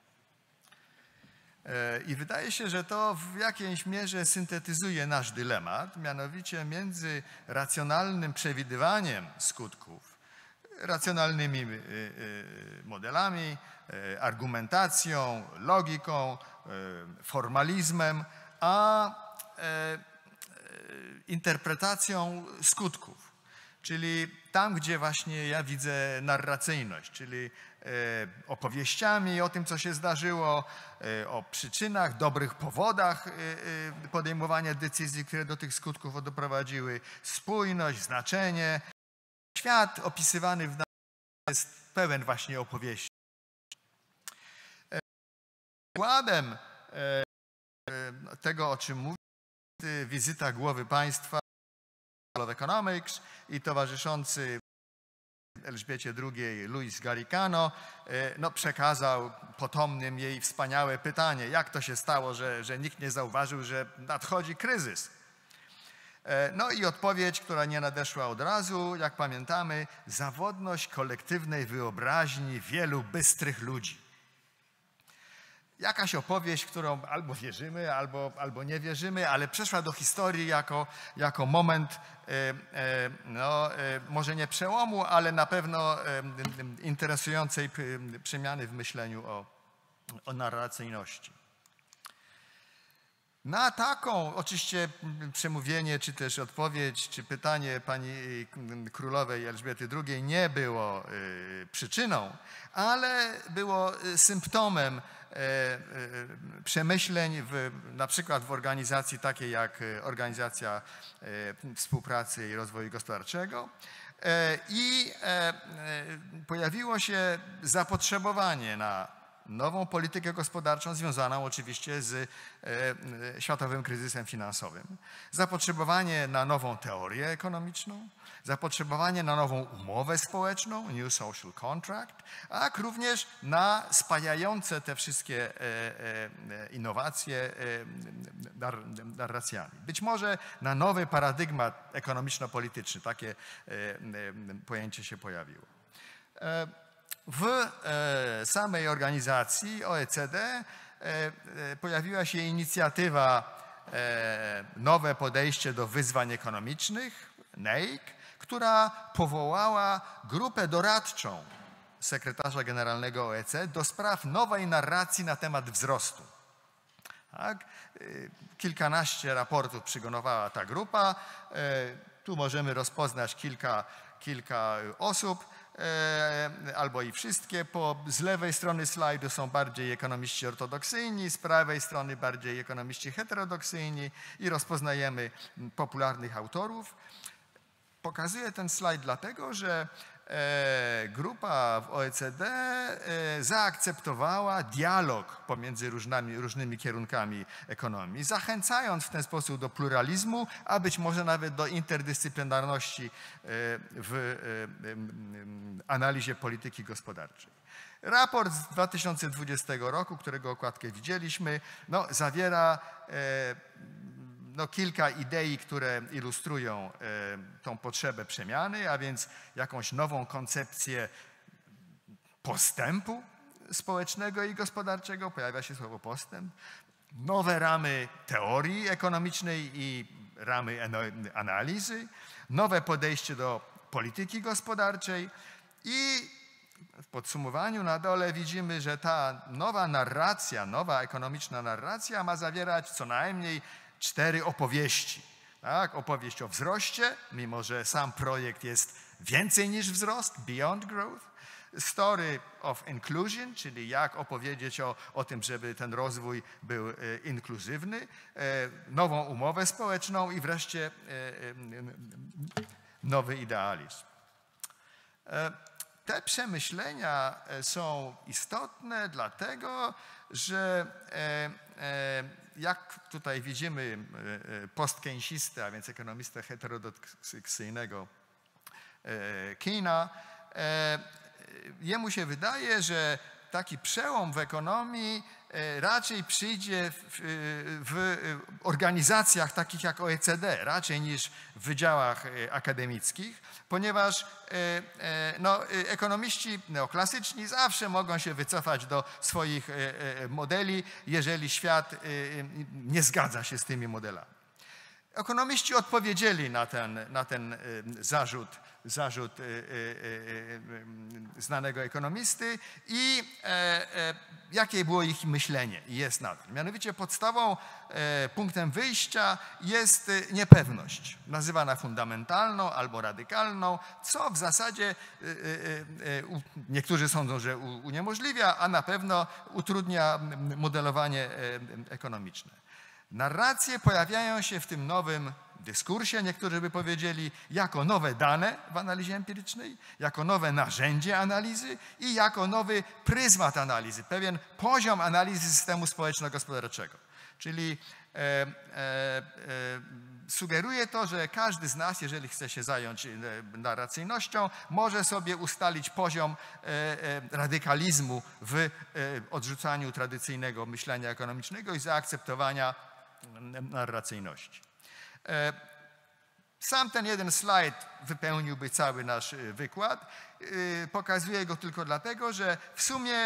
I wydaje się, że to w jakiejś mierze syntetyzuje nasz dylemat, mianowicie między racjonalnym przewidywaniem skutków, racjonalnymi modelami, argumentacją, logiką, formalizmem, a e, e, interpretacją skutków, czyli tam, gdzie właśnie ja widzę narracyjność, czyli e, opowieściami o tym, co się zdarzyło, e, o przyczynach, dobrych powodach e, e, podejmowania decyzji, które do tych skutków doprowadziły, spójność, znaczenie. Świat opisywany w jest pełen właśnie opowieści. E, przykładem e, tego, o czym mówi, wizyta głowy państwa of Economics i towarzyszący Elżbiecie drugiej Luis Garicano no, przekazał potomnym jej wspaniałe pytanie, jak to się stało, że, że nikt nie zauważył, że nadchodzi kryzys. No i odpowiedź, która nie nadeszła od razu, jak pamiętamy, zawodność kolektywnej wyobraźni wielu bystrych ludzi. Jakaś opowieść, którą albo wierzymy, albo, albo nie wierzymy, ale przeszła do historii jako, jako moment, e, e, no, e, może nie przełomu, ale na pewno e, interesującej przemiany w myśleniu o, o narracyjności. Na taką oczywiście przemówienie, czy też odpowiedź, czy pytanie pani królowej Elżbiety drugiej nie było y, przyczyną, ale było symptomem y, y, przemyśleń w, na przykład w organizacji takiej jak Organizacja y, Współpracy i Rozwoju Gospodarczego. Y, I y, pojawiło się zapotrzebowanie na nową politykę gospodarczą związaną oczywiście z e, światowym kryzysem finansowym. Zapotrzebowanie na nową teorię ekonomiczną, zapotrzebowanie na nową umowę społeczną, New Social Contract, a również na spajające te wszystkie e, e, innowacje e, nar, narracjami. Być może na nowy paradygmat ekonomiczno-polityczny, takie e, e, pojęcie się pojawiło. E, W e, samej organizacji O E C D e, e, pojawiła się inicjatywa e, Nowe podejście do wyzwań ekonomicznych, N E I K, która powołała grupę doradczą sekretarza generalnego O E C do spraw nowej narracji na temat wzrostu. Tak? Kilkanaście raportów przygotowała ta grupa. E, tu możemy rozpoznać kilka kilka osób, albo i wszystkie. Po, z lewej strony slajdu są bardziej ekonomiści ortodoksyjni, z prawej strony bardziej ekonomiści heterodoksyjni i rozpoznajemy popularnych autorów. Pokazuję ten slajd dlatego, że grupa w O E C D zaakceptowała dialog pomiędzy różnymi, różnymi kierunkami ekonomii, zachęcając w ten sposób do pluralizmu, a być może nawet do interdyscyplinarności w analizie polityki gospodarczej. Raport z dwa tysiące dwudziestego roku, którego okładkę widzieliśmy, no, zawiera no, kilka idei, które ilustrują tą potrzebę przemiany, a więc jakąś nową koncepcję postępu społecznego i gospodarczego, pojawia się słowo postęp, nowe ramy teorii ekonomicznej i ramy analizy, nowe podejście do polityki gospodarczej i w podsumowaniu na dole widzimy, że ta nowa narracja, nowa ekonomiczna narracja ma zawierać co najmniej cztery opowieści. Tak? Opowieść o wzroście, mimo że sam projekt jest więcej niż wzrost, beyond growth. Story of inclusion, czyli jak opowiedzieć o, o tym, żeby ten rozwój był e, inkluzywny, e, nową umowę społeczną i wreszcie e, e, nowy idealizm. E, te przemyślenia są istotne dlatego, że e, e, jak tutaj widzimy postkeynesistę, a więc ekonomistę heterodoksyjnego Keyna, jemu się wydaje, że taki przełom w ekonomii raczej przyjdzie w, w organizacjach takich jak O E C D, raczej niż w wydziałach akademickich, ponieważ no, ekonomiści neoklasyczni zawsze mogą się wycofać do swoich modeli, jeżeli świat nie zgadza się z tymi modelami. Ekonomiści odpowiedzieli na ten, na ten zarzut, zarzut znanego ekonomisty i jakie było ich myślenie i jest nadal. Mianowicie podstawą, punktem wyjścia jest niepewność, nazywana fundamentalną albo radykalną, co w zasadzie niektórzy sądzą, że uniemożliwia, a na pewno utrudnia modelowanie ekonomiczne. Narracje pojawiają się w tym nowym dyskursie, niektórzy by powiedzieli, jako nowe dane w analizie empirycznej, jako nowe narzędzie analizy i jako nowy pryzmat analizy, pewien poziom analizy systemu społeczno-gospodarczego. Czyli e, e, e, sugeruje to, że każdy z nas, jeżeli chce się zająć narracyjnością, może sobie ustalić poziom e, e, radykalizmu w e, odrzucaniu tradycyjnego myślenia ekonomicznego i zaakceptowania narracyjności. Sam ten jeden slajd wypełniłby cały nasz wykład. Pokazuję go tylko dlatego, że w sumie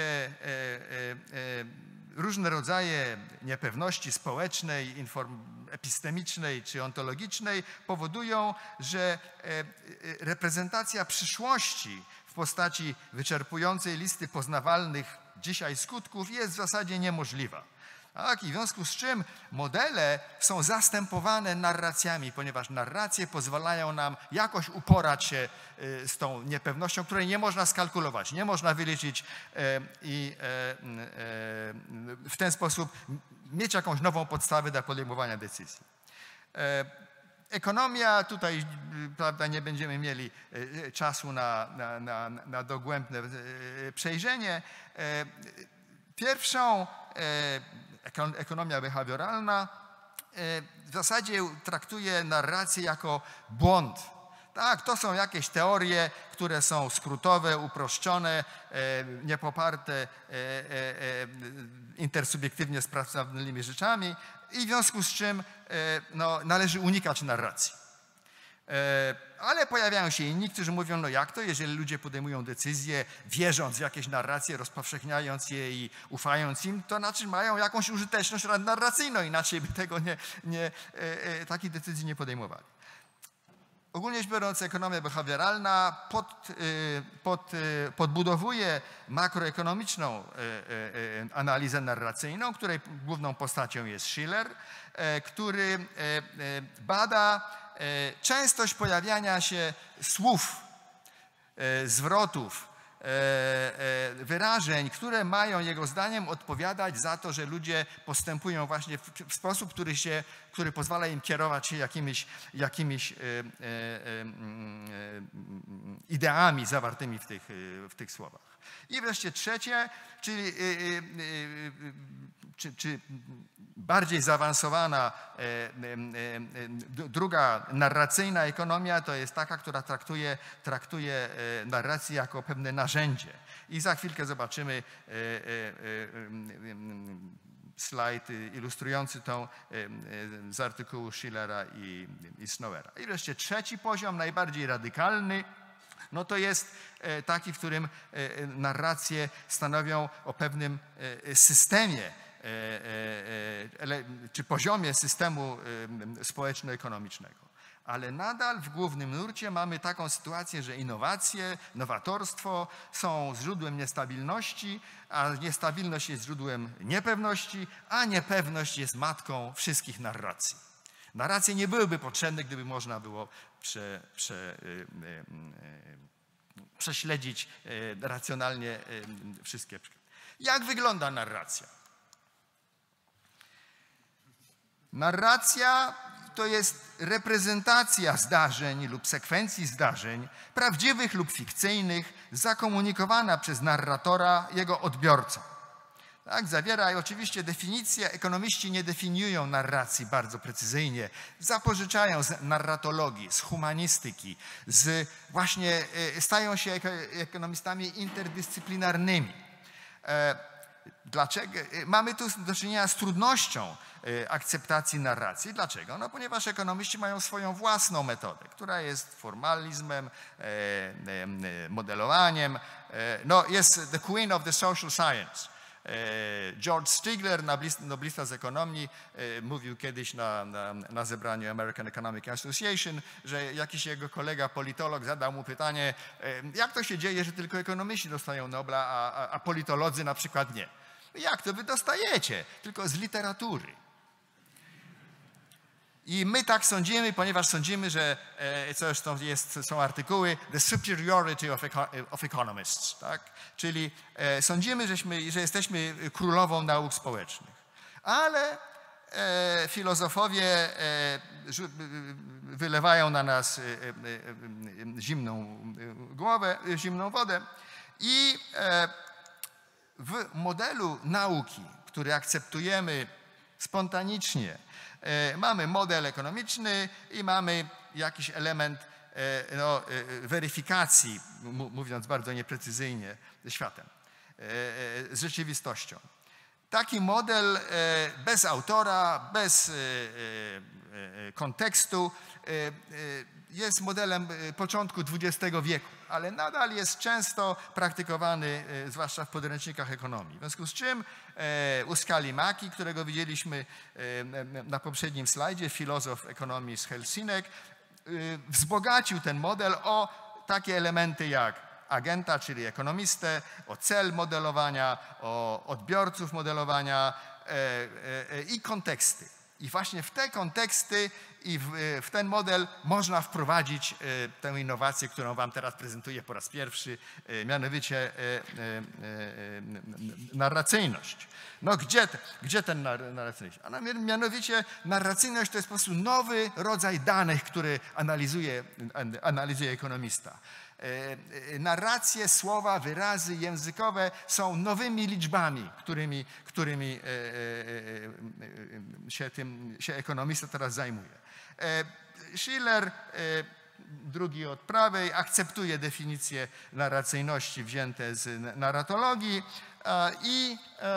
różne rodzaje niepewności społecznej, epistemicznej czy ontologicznej powodują, że reprezentacja przyszłości w postaci wyczerpującej listy poznawalnych dzisiaj skutków jest w zasadzie niemożliwa. Tak, i w związku z czym modele są zastępowane narracjami, ponieważ narracje pozwalają nam jakoś uporać się z tą niepewnością, której nie można skalkulować, nie można wyliczyć i w ten sposób mieć jakąś nową podstawę do podejmowania decyzji. Ekonomia, tutaj prawda, nie będziemy mieli czasu na, na, na, na dogłębne przejrzenie. Pierwszą ekonomia behawioralna w zasadzie traktuje narrację jako błąd. Tak, to są jakieś teorie, które są skrótowe, uproszczone, niepoparte intersubiektywnie sprawdzanymi rzeczami i w związku z czym no, należy unikać narracji. Ale pojawiają się inni, którzy mówią, no jak to, jeżeli ludzie podejmują decyzje, wierząc w jakieś narracje, rozpowszechniając je i ufając im, to znaczy mają jakąś użyteczność narracyjną, inaczej by tego nie, nie, takich decyzji nie podejmowali. Ogólnie rzecz biorąc, ekonomia behawioralna pod, pod, podbudowuje makroekonomiczną analizę narracyjną, której główną postacią jest Schiller, który bada częstość pojawiania się słów, zwrotów, wyrażeń, które mają jego zdaniem odpowiadać za to, że ludzie postępują właśnie w, w sposób, który, się, który pozwala im kierować się jakimiś, jakimiś ideami zawartymi w tych, w tych słowach. I wreszcie trzecie, czyli czy, czy bardziej zaawansowana druga narracyjna ekonomia to jest taka, która traktuje, traktuje narrację jako pewne narzędzie. I za chwilkę zobaczymy slajd ilustrujący tą z artykułu Schillera i, i Snowera. I wreszcie trzeci poziom, najbardziej radykalny, no to jest taki, w którym narracje stanowią o pewnym systemie czy poziomie systemu społeczno-ekonomicznego. Ale nadal w głównym nurcie mamy taką sytuację, że innowacje, nowatorstwo są źródłem niestabilności, a niestabilność jest źródłem niepewności, a niepewność jest matką wszystkich narracji. Narracje nie byłyby potrzebne, gdyby można było prze, prze, prześledzić racjonalnie wszystkie. Jak wygląda narracja? Narracja to jest reprezentacja zdarzeń lub sekwencji zdarzeń, prawdziwych lub fikcyjnych, zakomunikowana przez narratora jego odbiorcom. Tak, zawiera oczywiście definicje. Ekonomiści nie definiują narracji bardzo precyzyjnie. Zapożyczają z narratologii, z humanistyki, z właśnie stają się ekonomistami interdyscyplinarnymi. Dlaczego? Mamy tu do czynienia z trudnością akceptacji narracji. Dlaczego? No ponieważ ekonomiści mają swoją własną metodę, która jest formalizmem, modelowaniem. No jest the queen of the social science. George Stigler, noblista z ekonomii, mówił kiedyś na, na, na zebraniu American Economic Association, że jakiś jego kolega politolog zadał mu pytanie, jak to się dzieje, że tylko ekonomiści dostają Nobla, a, a politolodzy na przykład nie. Jak to wy dostajecie? Tylko z literatury. I my tak sądzimy, ponieważ sądzimy, że zresztą jest, są artykuły The Superiority of, eco, of Economists, tak? Czyli e, sądzimy, żeśmy, że jesteśmy królową nauk społecznych. Ale e, filozofowie e, wylewają na nas e, e, zimną głowę, zimną wodę i e, w modelu nauki, który akceptujemy spontanicznie, mamy model ekonomiczny i mamy jakiś element no, weryfikacji, mówiąc bardzo nieprecyzyjnie, ze światem, z rzeczywistością. Taki model bez autora, bez kontekstu jest modelem początku dwudziestego wieku, ale nadal jest często praktykowany, zwłaszcza w podręcznikach ekonomii. W związku z czym Uskali Maki, którego widzieliśmy na poprzednim slajdzie, filozof ekonomii z Helsinek, wzbogacił ten model o takie elementy jak agenta, czyli ekonomistę, o cel modelowania, o odbiorców modelowania i konteksty. I właśnie w te konteksty i w, w ten model można wprowadzić tę innowację, którą wam teraz prezentuję po raz pierwszy, mianowicie narracyjność. No gdzie, gdzie ten narracyjność? A mianowicie narracyjność to jest po prostu nowy rodzaj danych, który analizuje, analizuje ekonomista. Narracje, słowa, wyrazy językowe są nowymi liczbami, którymi, którymi się, tym, się ekonomista teraz zajmuje. Schiller, drugi od prawej, akceptuje definicje narracyjności wzięte z narratologii i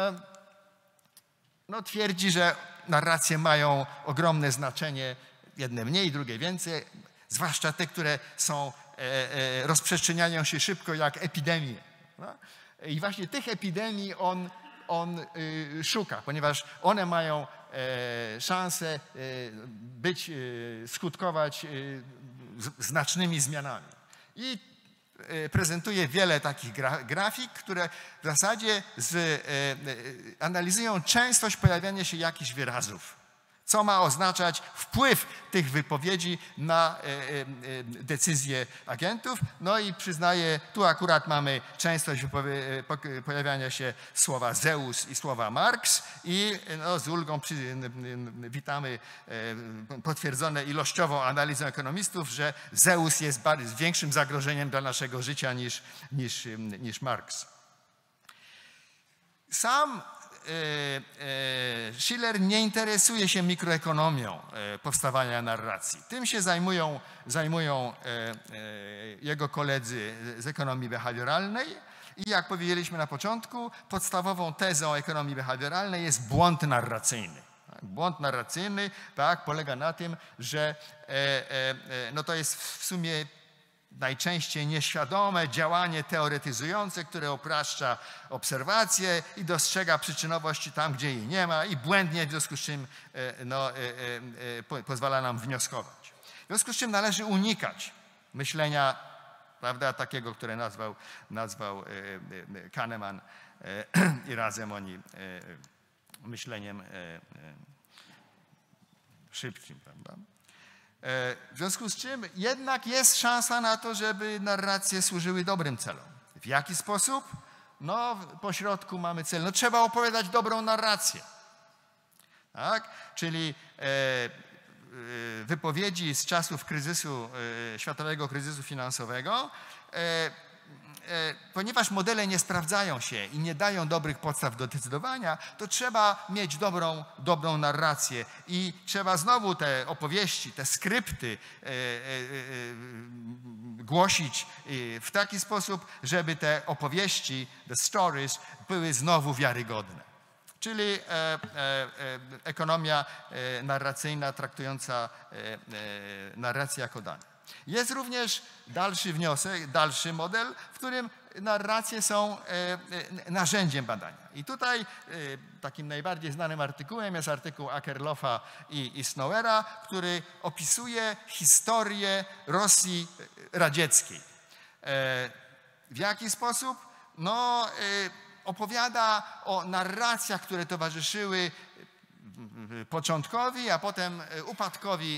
no, twierdzi, że narracje mają ogromne znaczenie, jedne mniej, drugie więcej, zwłaszcza te, które są rozprzestrzeniają się szybko jak epidemie. No? I właśnie tych epidemii on, on y, szuka, ponieważ one mają e, szansę e, być, e, skutkować e, znacznymi zmianami. I prezentuje wiele takich grafik, które w zasadzie z, analizują częstość pojawiania się jakichś wyrazów, co ma oznaczać wpływ tych wypowiedzi na decyzje agentów. No i przyznaję, tu akurat mamy częstość pojawiania się słowa Zeus i słowa Marx i no, z ulgą przy, witamy potwierdzone ilościową analizą ekonomistów, że Zeus jest bardziej, większym zagrożeniem dla naszego życia niż, niż, niż Marx. Sam Schiller nie interesuje się mikroekonomią powstawania narracji. Tym się zajmują, zajmują jego koledzy z ekonomii behawioralnej i jak powiedzieliśmy na początku, podstawową tezą ekonomii behawioralnej jest błąd narracyjny. Błąd narracyjny tak, polega na tym, że no to jest w sumie najczęściej nieświadome działanie teoretyzujące, które upraszcza obserwacje i dostrzega przyczynowości tam, gdzie jej nie ma i błędnie w związku z czym no, po, pozwala nam wnioskować. W związku z czym należy unikać myślenia, prawda, takiego, które nazwał, nazwał Kahneman i razem oni myśleniem szybkim, prawda? W związku z czym jednak jest szansa na to, żeby narracje służyły dobrym celom. W jaki sposób? No, po środku mamy cel. No, trzeba opowiadać dobrą narrację. Tak? Czyli e, wypowiedzi z czasów kryzysu, e, światowego kryzysu finansowego, e, ponieważ modele nie sprawdzają się i nie dają dobrych podstaw do decydowania, to trzeba mieć dobrą, dobrą narrację i trzeba znowu te opowieści, te skrypty e, e, e, głosić w taki sposób, żeby te opowieści, the stories, były znowu wiarygodne. Czyli e, e, ekonomia e, narracyjna traktująca e, e, narrację jako dane. Jest również dalszy wniosek, dalszy model, w którym narracje są narzędziem badania. I tutaj takim najbardziej znanym artykułem jest artykuł Akerlofa i, i Snowera, który opisuje historię Rosji radzieckiej. W jaki sposób? No, opowiada o narracjach, które towarzyszyły początkowi, a potem upadkowi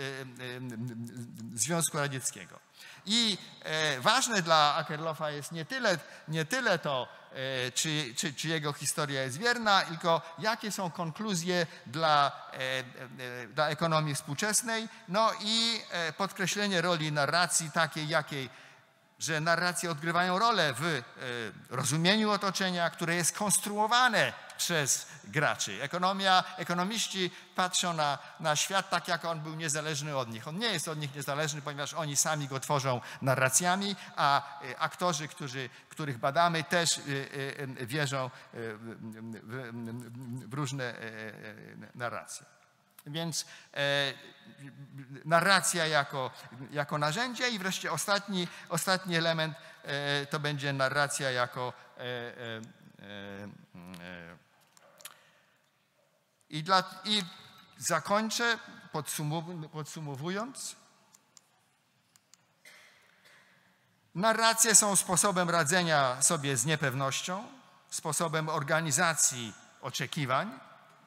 Związku Radzieckiego. I ważne dla Akerlofa jest nie tyle, nie tyle to, czy, czy, czy jego historia jest wierna, tylko jakie są konkluzje dla, dla ekonomii współczesnej, no i podkreślenie roli narracji takiej, jakiej że narracje odgrywają rolę w rozumieniu otoczenia, które jest konstruowane przez graczy. Ekonomia, ekonomiści patrzą na, na świat tak, jak on był niezależny od nich. On nie jest od nich niezależny, ponieważ oni sami go tworzą narracjami, a aktorzy, którzy, których badamy, też wierzą w, w różne narracje. Więc e, narracja jako, jako narzędzie i wreszcie ostatni, ostatni element e, to będzie narracja jako e, e, e, i, dla, i zakończę podsumow, podsumowując. Narracje są sposobem radzenia sobie z niepewnością, sposobem organizacji oczekiwań.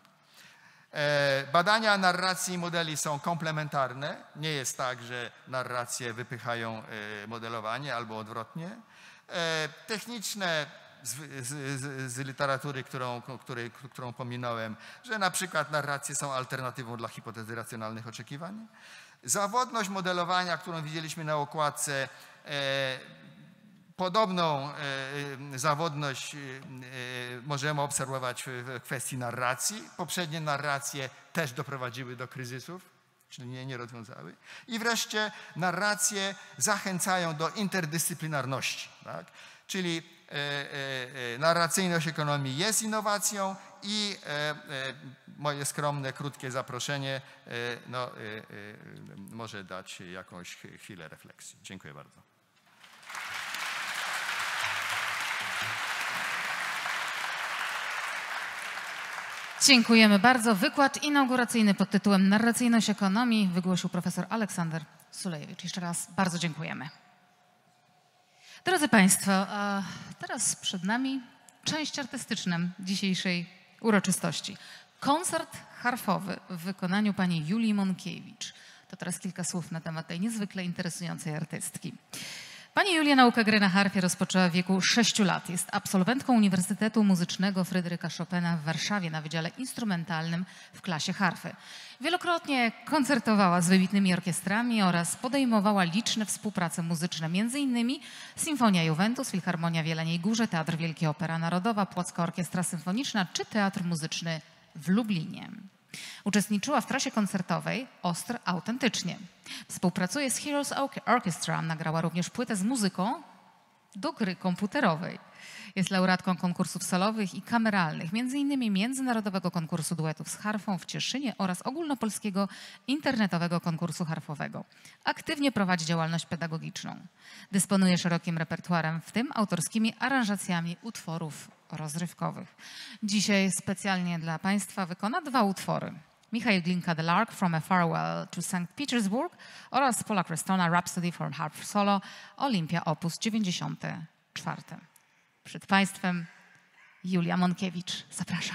Badania narracji i modeli są komplementarne. Nie jest tak, że narracje wypychają modelowanie albo odwrotnie. Techniczne z, z, z literatury, którą, której, którą pominąłem, że na przykład narracje są alternatywą dla hipotezy racjonalnych oczekiwań. Zawodność modelowania, którą widzieliśmy na okładce, podobną zawodność możemy obserwować w kwestii narracji. Poprzednie narracje też doprowadziły do kryzysów, czyli nie, nie rozwiązały. I wreszcie narracje zachęcają do interdyscyplinarności. Tak? Czyli narracyjność ekonomii jest innowacją i moje skromne, krótkie zaproszenie no, może dać jakąś chwilę refleksji. Dziękuję bardzo. Dziękujemy bardzo. Wykład inauguracyjny pod tytułem Narracyjność ekonomii wygłosił profesor Aleksander Sulejewicz. Jeszcze raz bardzo dziękujemy. Drodzy Państwo, a teraz przed nami część artystyczna dzisiejszej uroczystości. Koncert harfowy w wykonaniu pani Julii Monkiewicz. To teraz kilka słów na temat tej niezwykle interesującej artystki. Pani Julia naukę gry na harfie rozpoczęła w wieku sześciu lat. Jest absolwentką Uniwersytetu Muzycznego Fryderyka Chopina w Warszawie na Wydziale Instrumentalnym w klasie harfy. Wielokrotnie koncertowała z wybitnymi orkiestrami oraz podejmowała liczne współprace muzyczne, między innymi Sinfonia Juventus, Filharmonia w Jeleniej Górze, Teatr Wielki Opera Narodowa, Płocka Orkiestra Symfoniczna czy Teatr Muzyczny w Lublinie. Uczestniczyła w trasie koncertowej Ostr Autentycznie. Współpracuje z Heroes Orchestra, nagrała również płytę z muzyką do gry komputerowej. Jest laureatką konkursów solowych i kameralnych, między innymi Międzynarodowego Konkursu Duetów z Harfą w Cieszynie oraz Ogólnopolskiego Internetowego Konkursu Harfowego. Aktywnie prowadzi działalność pedagogiczną. Dysponuje szerokim repertuarem, w tym autorskimi aranżacjami utworów rozrywkowych. Dzisiaj specjalnie dla Państwa wykona dwa utwory. Michał Glinka The Lark From a Farewell to Sankt Petersburg oraz Paula Crestona Rhapsody for Harp Solo Olympia op. dziewięćdziesiąty czwarty. Przed Państwem Julia Monkiewicz. Zapraszam.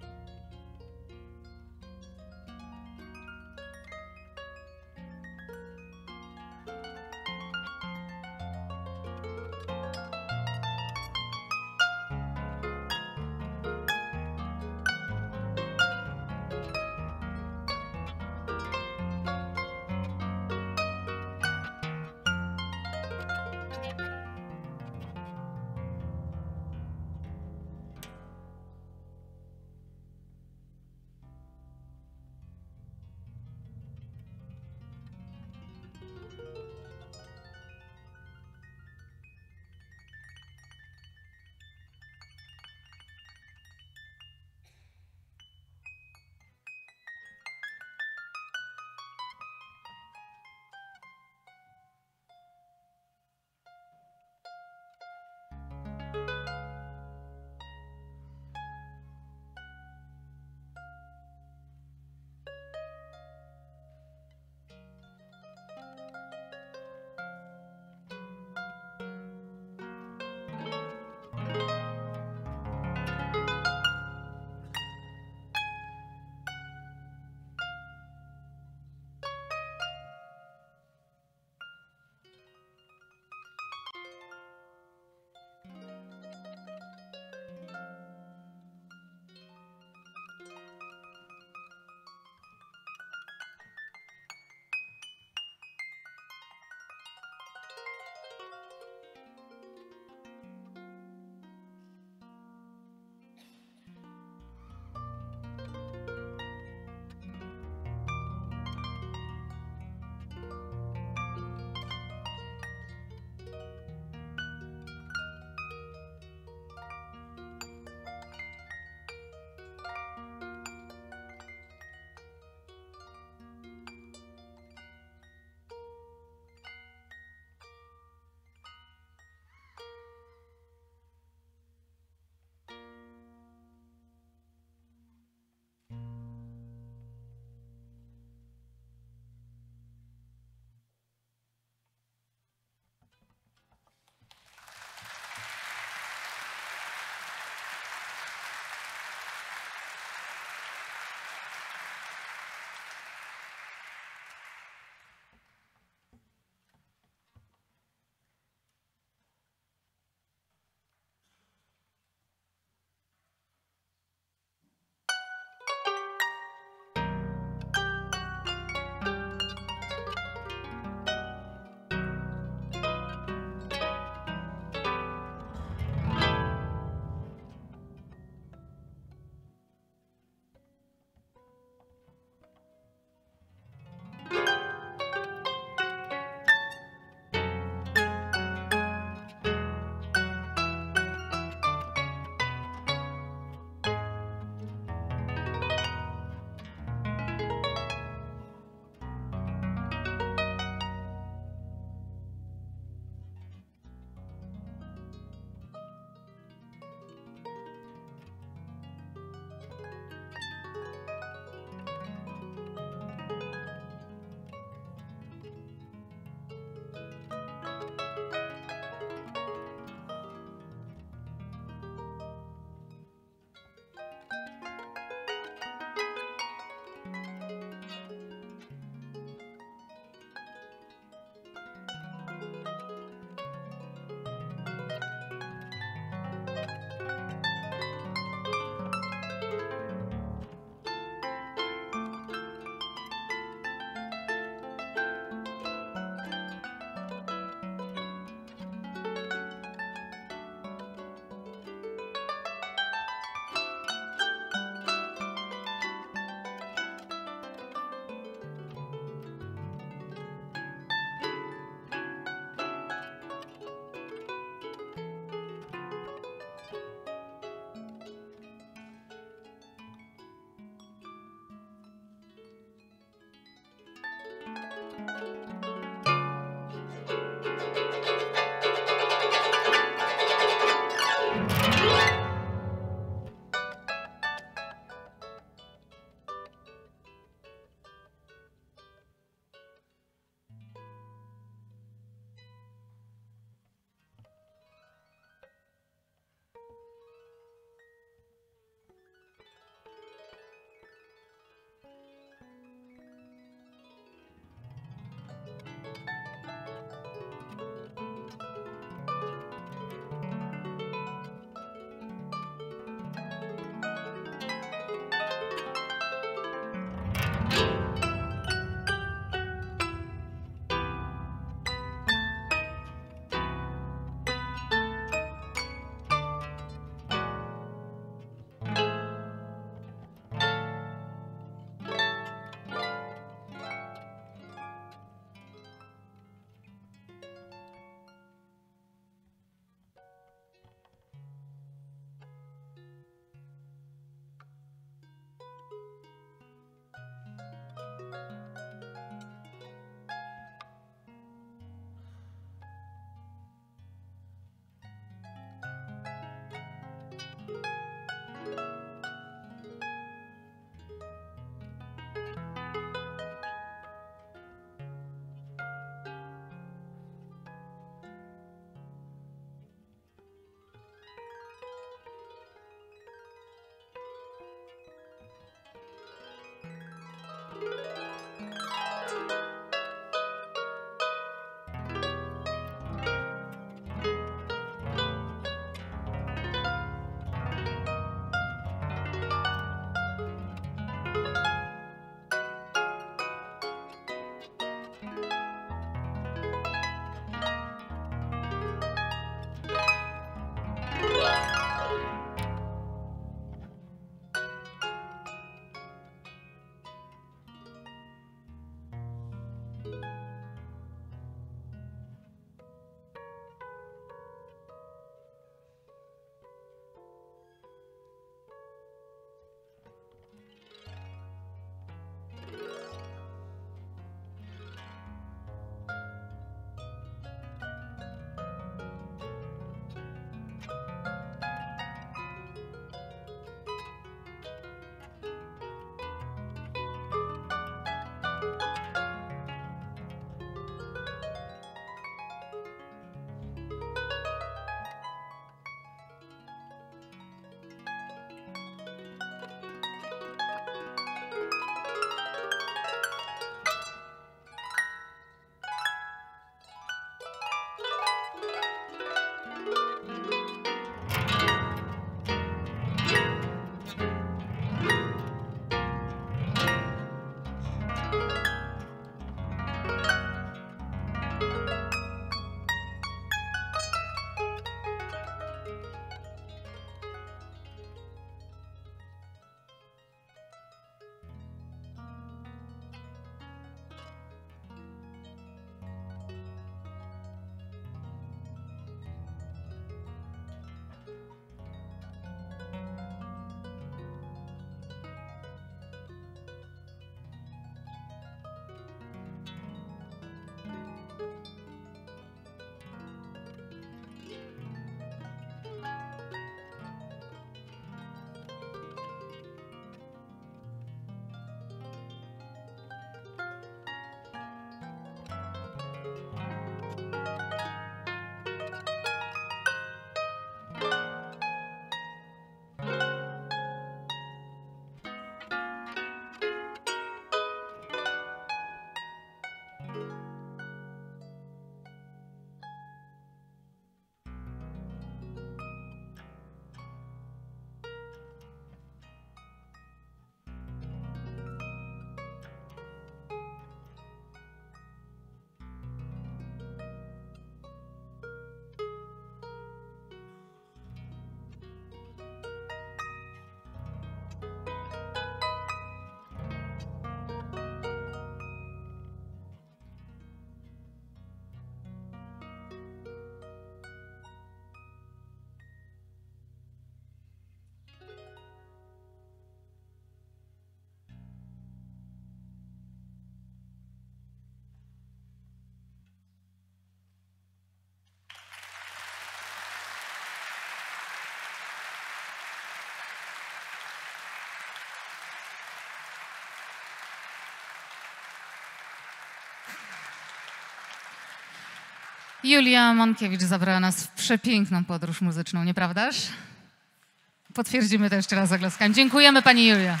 Julia Mankiewicz zabrała nas w przepiękną podróż muzyczną, nieprawdaż? Potwierdzimy to jeszcze raz oklaskami. Dziękujemy pani Julia.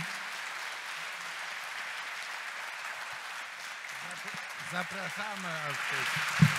Zapraszamy artystów.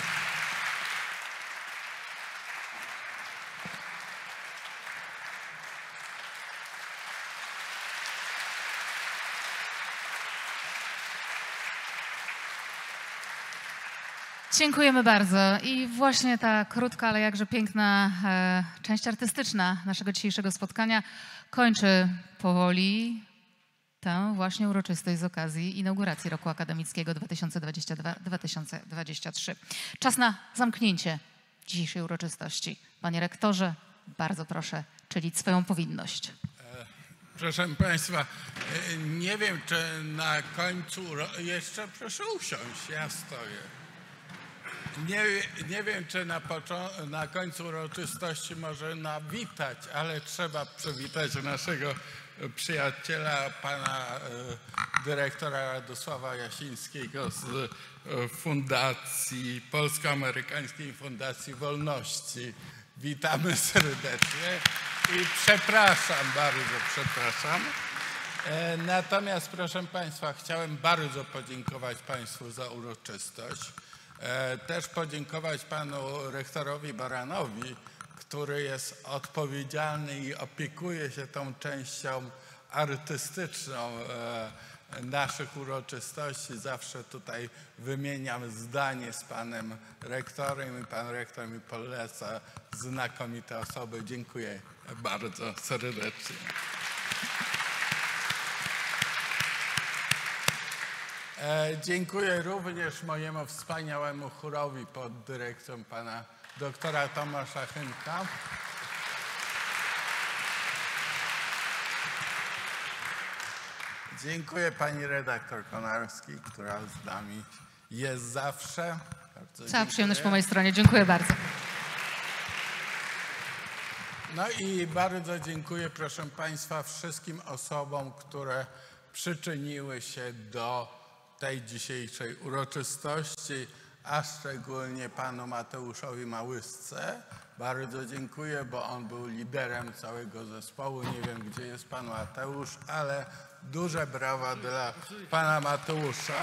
Dziękujemy bardzo. I właśnie ta krótka, ale jakże piękna e, część artystyczna naszego dzisiejszego spotkania kończy powoli tę właśnie uroczystość z okazji inauguracji roku akademickiego dwa tysiące dwudziestego drugiego dwa tysiące dwudziestego trzeciego. Czas na zamknięcie dzisiejszej uroczystości. Panie rektorze, bardzo proszę czynić swoją powinność. Proszę Państwa, nie wiem, czy na końcu, jeszcze proszę usiąść, ja stoję. Nie, nie wiem, czy na, na końcu uroczystości można witać, ale trzeba przywitać naszego przyjaciela, pana e, dyrektora Radosława Jasińskiego z e, Fundacji, Polsko-Amerykańskiej Fundacji Wolności. Witamy serdecznie i przepraszam, bardzo przepraszam. E, natomiast, proszę Państwa, chciałem bardzo podziękować Państwu za uroczystość. E, też podziękować panu rektorowi Baranowi, który jest odpowiedzialny i opiekuje się tą częścią artystyczną e, naszych uroczystości. Zawsze tutaj wymieniam zdanie z panem rektorem i pan rektor mi poleca znakomite osoby. Dziękuję bardzo serdecznie. E, dziękuję również mojemu wspaniałemu chórowi pod dyrekcją pana doktora Tomasza Chynka. Dziękuję pani redaktor Konarski, która z nami jest zawsze. Bardzo Cała przyjemność po mojej stronie. Dziękuję bardzo. No i bardzo dziękuję, proszę państwa, wszystkim osobom, które przyczyniły się do tej dzisiejszej uroczystości, a szczególnie panu Mateuszowi Małysce. Bardzo dziękuję, bo on był liderem całego zespołu. Nie wiem, gdzie jest pan Mateusz, ale duże brawa dla pana Mateusza.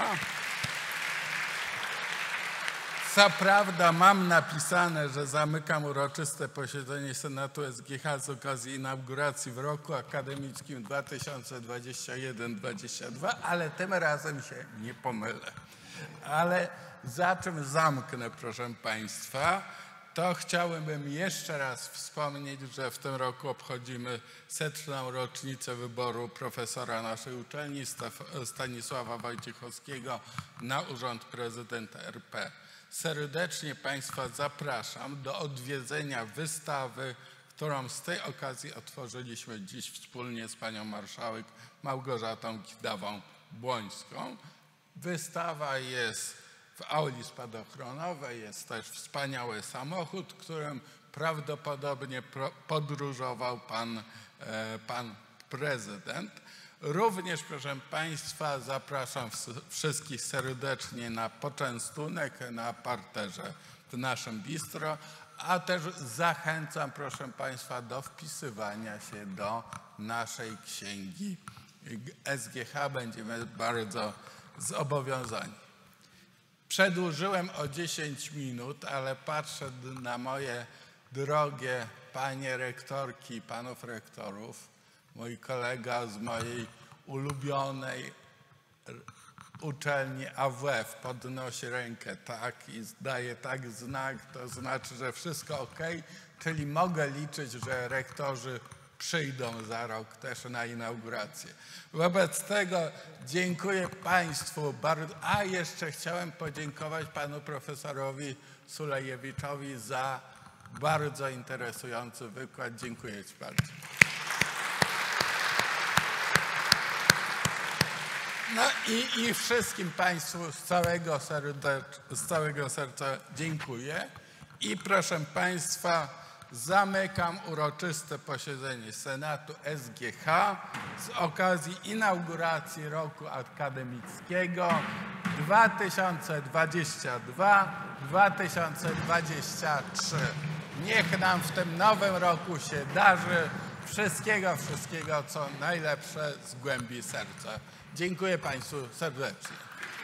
Co prawda mam napisane, że zamykam uroczyste posiedzenie Senatu S G H z okazji inauguracji w roku akademickim dwa tysiące dwudziestym pierwszym dwudziestym drugim, ale tym razem się nie pomylę. Ale za czym zamknę, proszę państwa, to chciałbym jeszcze raz wspomnieć, że w tym roku obchodzimy setną rocznicę wyboru profesora naszej uczelni Stanisława Wojciechowskiego na urząd prezydenta R P. Serdecznie państwa zapraszam do odwiedzenia wystawy, którą z tej okazji otworzyliśmy dziś wspólnie z panią marszałek Małgorzatą Kidawą-Błońską. Wystawa jest w auli spadochronowej, jest też wspaniały samochód, którym prawdopodobnie podróżował pan, pan prezydent. Również, proszę państwa, zapraszam wszystkich serdecznie na poczęstunek na parterze w naszym bistro, a też zachęcam, proszę państwa, do wpisywania się do naszej księgi S G H. Będziemy bardzo zobowiązani. Przedłużyłem o dziesięć minut, ale patrzę na moje drogie panie rektorki i panów rektorów. Mój kolega z mojej ulubionej uczelni A W F podnosi rękę tak i daje tak znak, to znaczy, że wszystko ok, czyli mogę liczyć, że rektorzy przyjdą za rok też na inaugurację. Wobec tego dziękuję państwu bardzo, a jeszcze chciałem podziękować panu profesorowi Sulejewiczowi za bardzo interesujący wykład. Dziękuję ci bardzo. No i, i wszystkim państwu z całego, serdecz, z całego serca dziękuję i proszę państwa, zamykam uroczyste posiedzenie Senatu S G H z okazji inauguracji roku akademickiego dwa tysiące dwudziesty drugi do dwa tysiące dwudziestego trzeciego. Niech nam w tym nowym roku się darzy wszystkiego, wszystkiego, co najlepsze z głębi serca. Dziękuję Państwu serdecznie.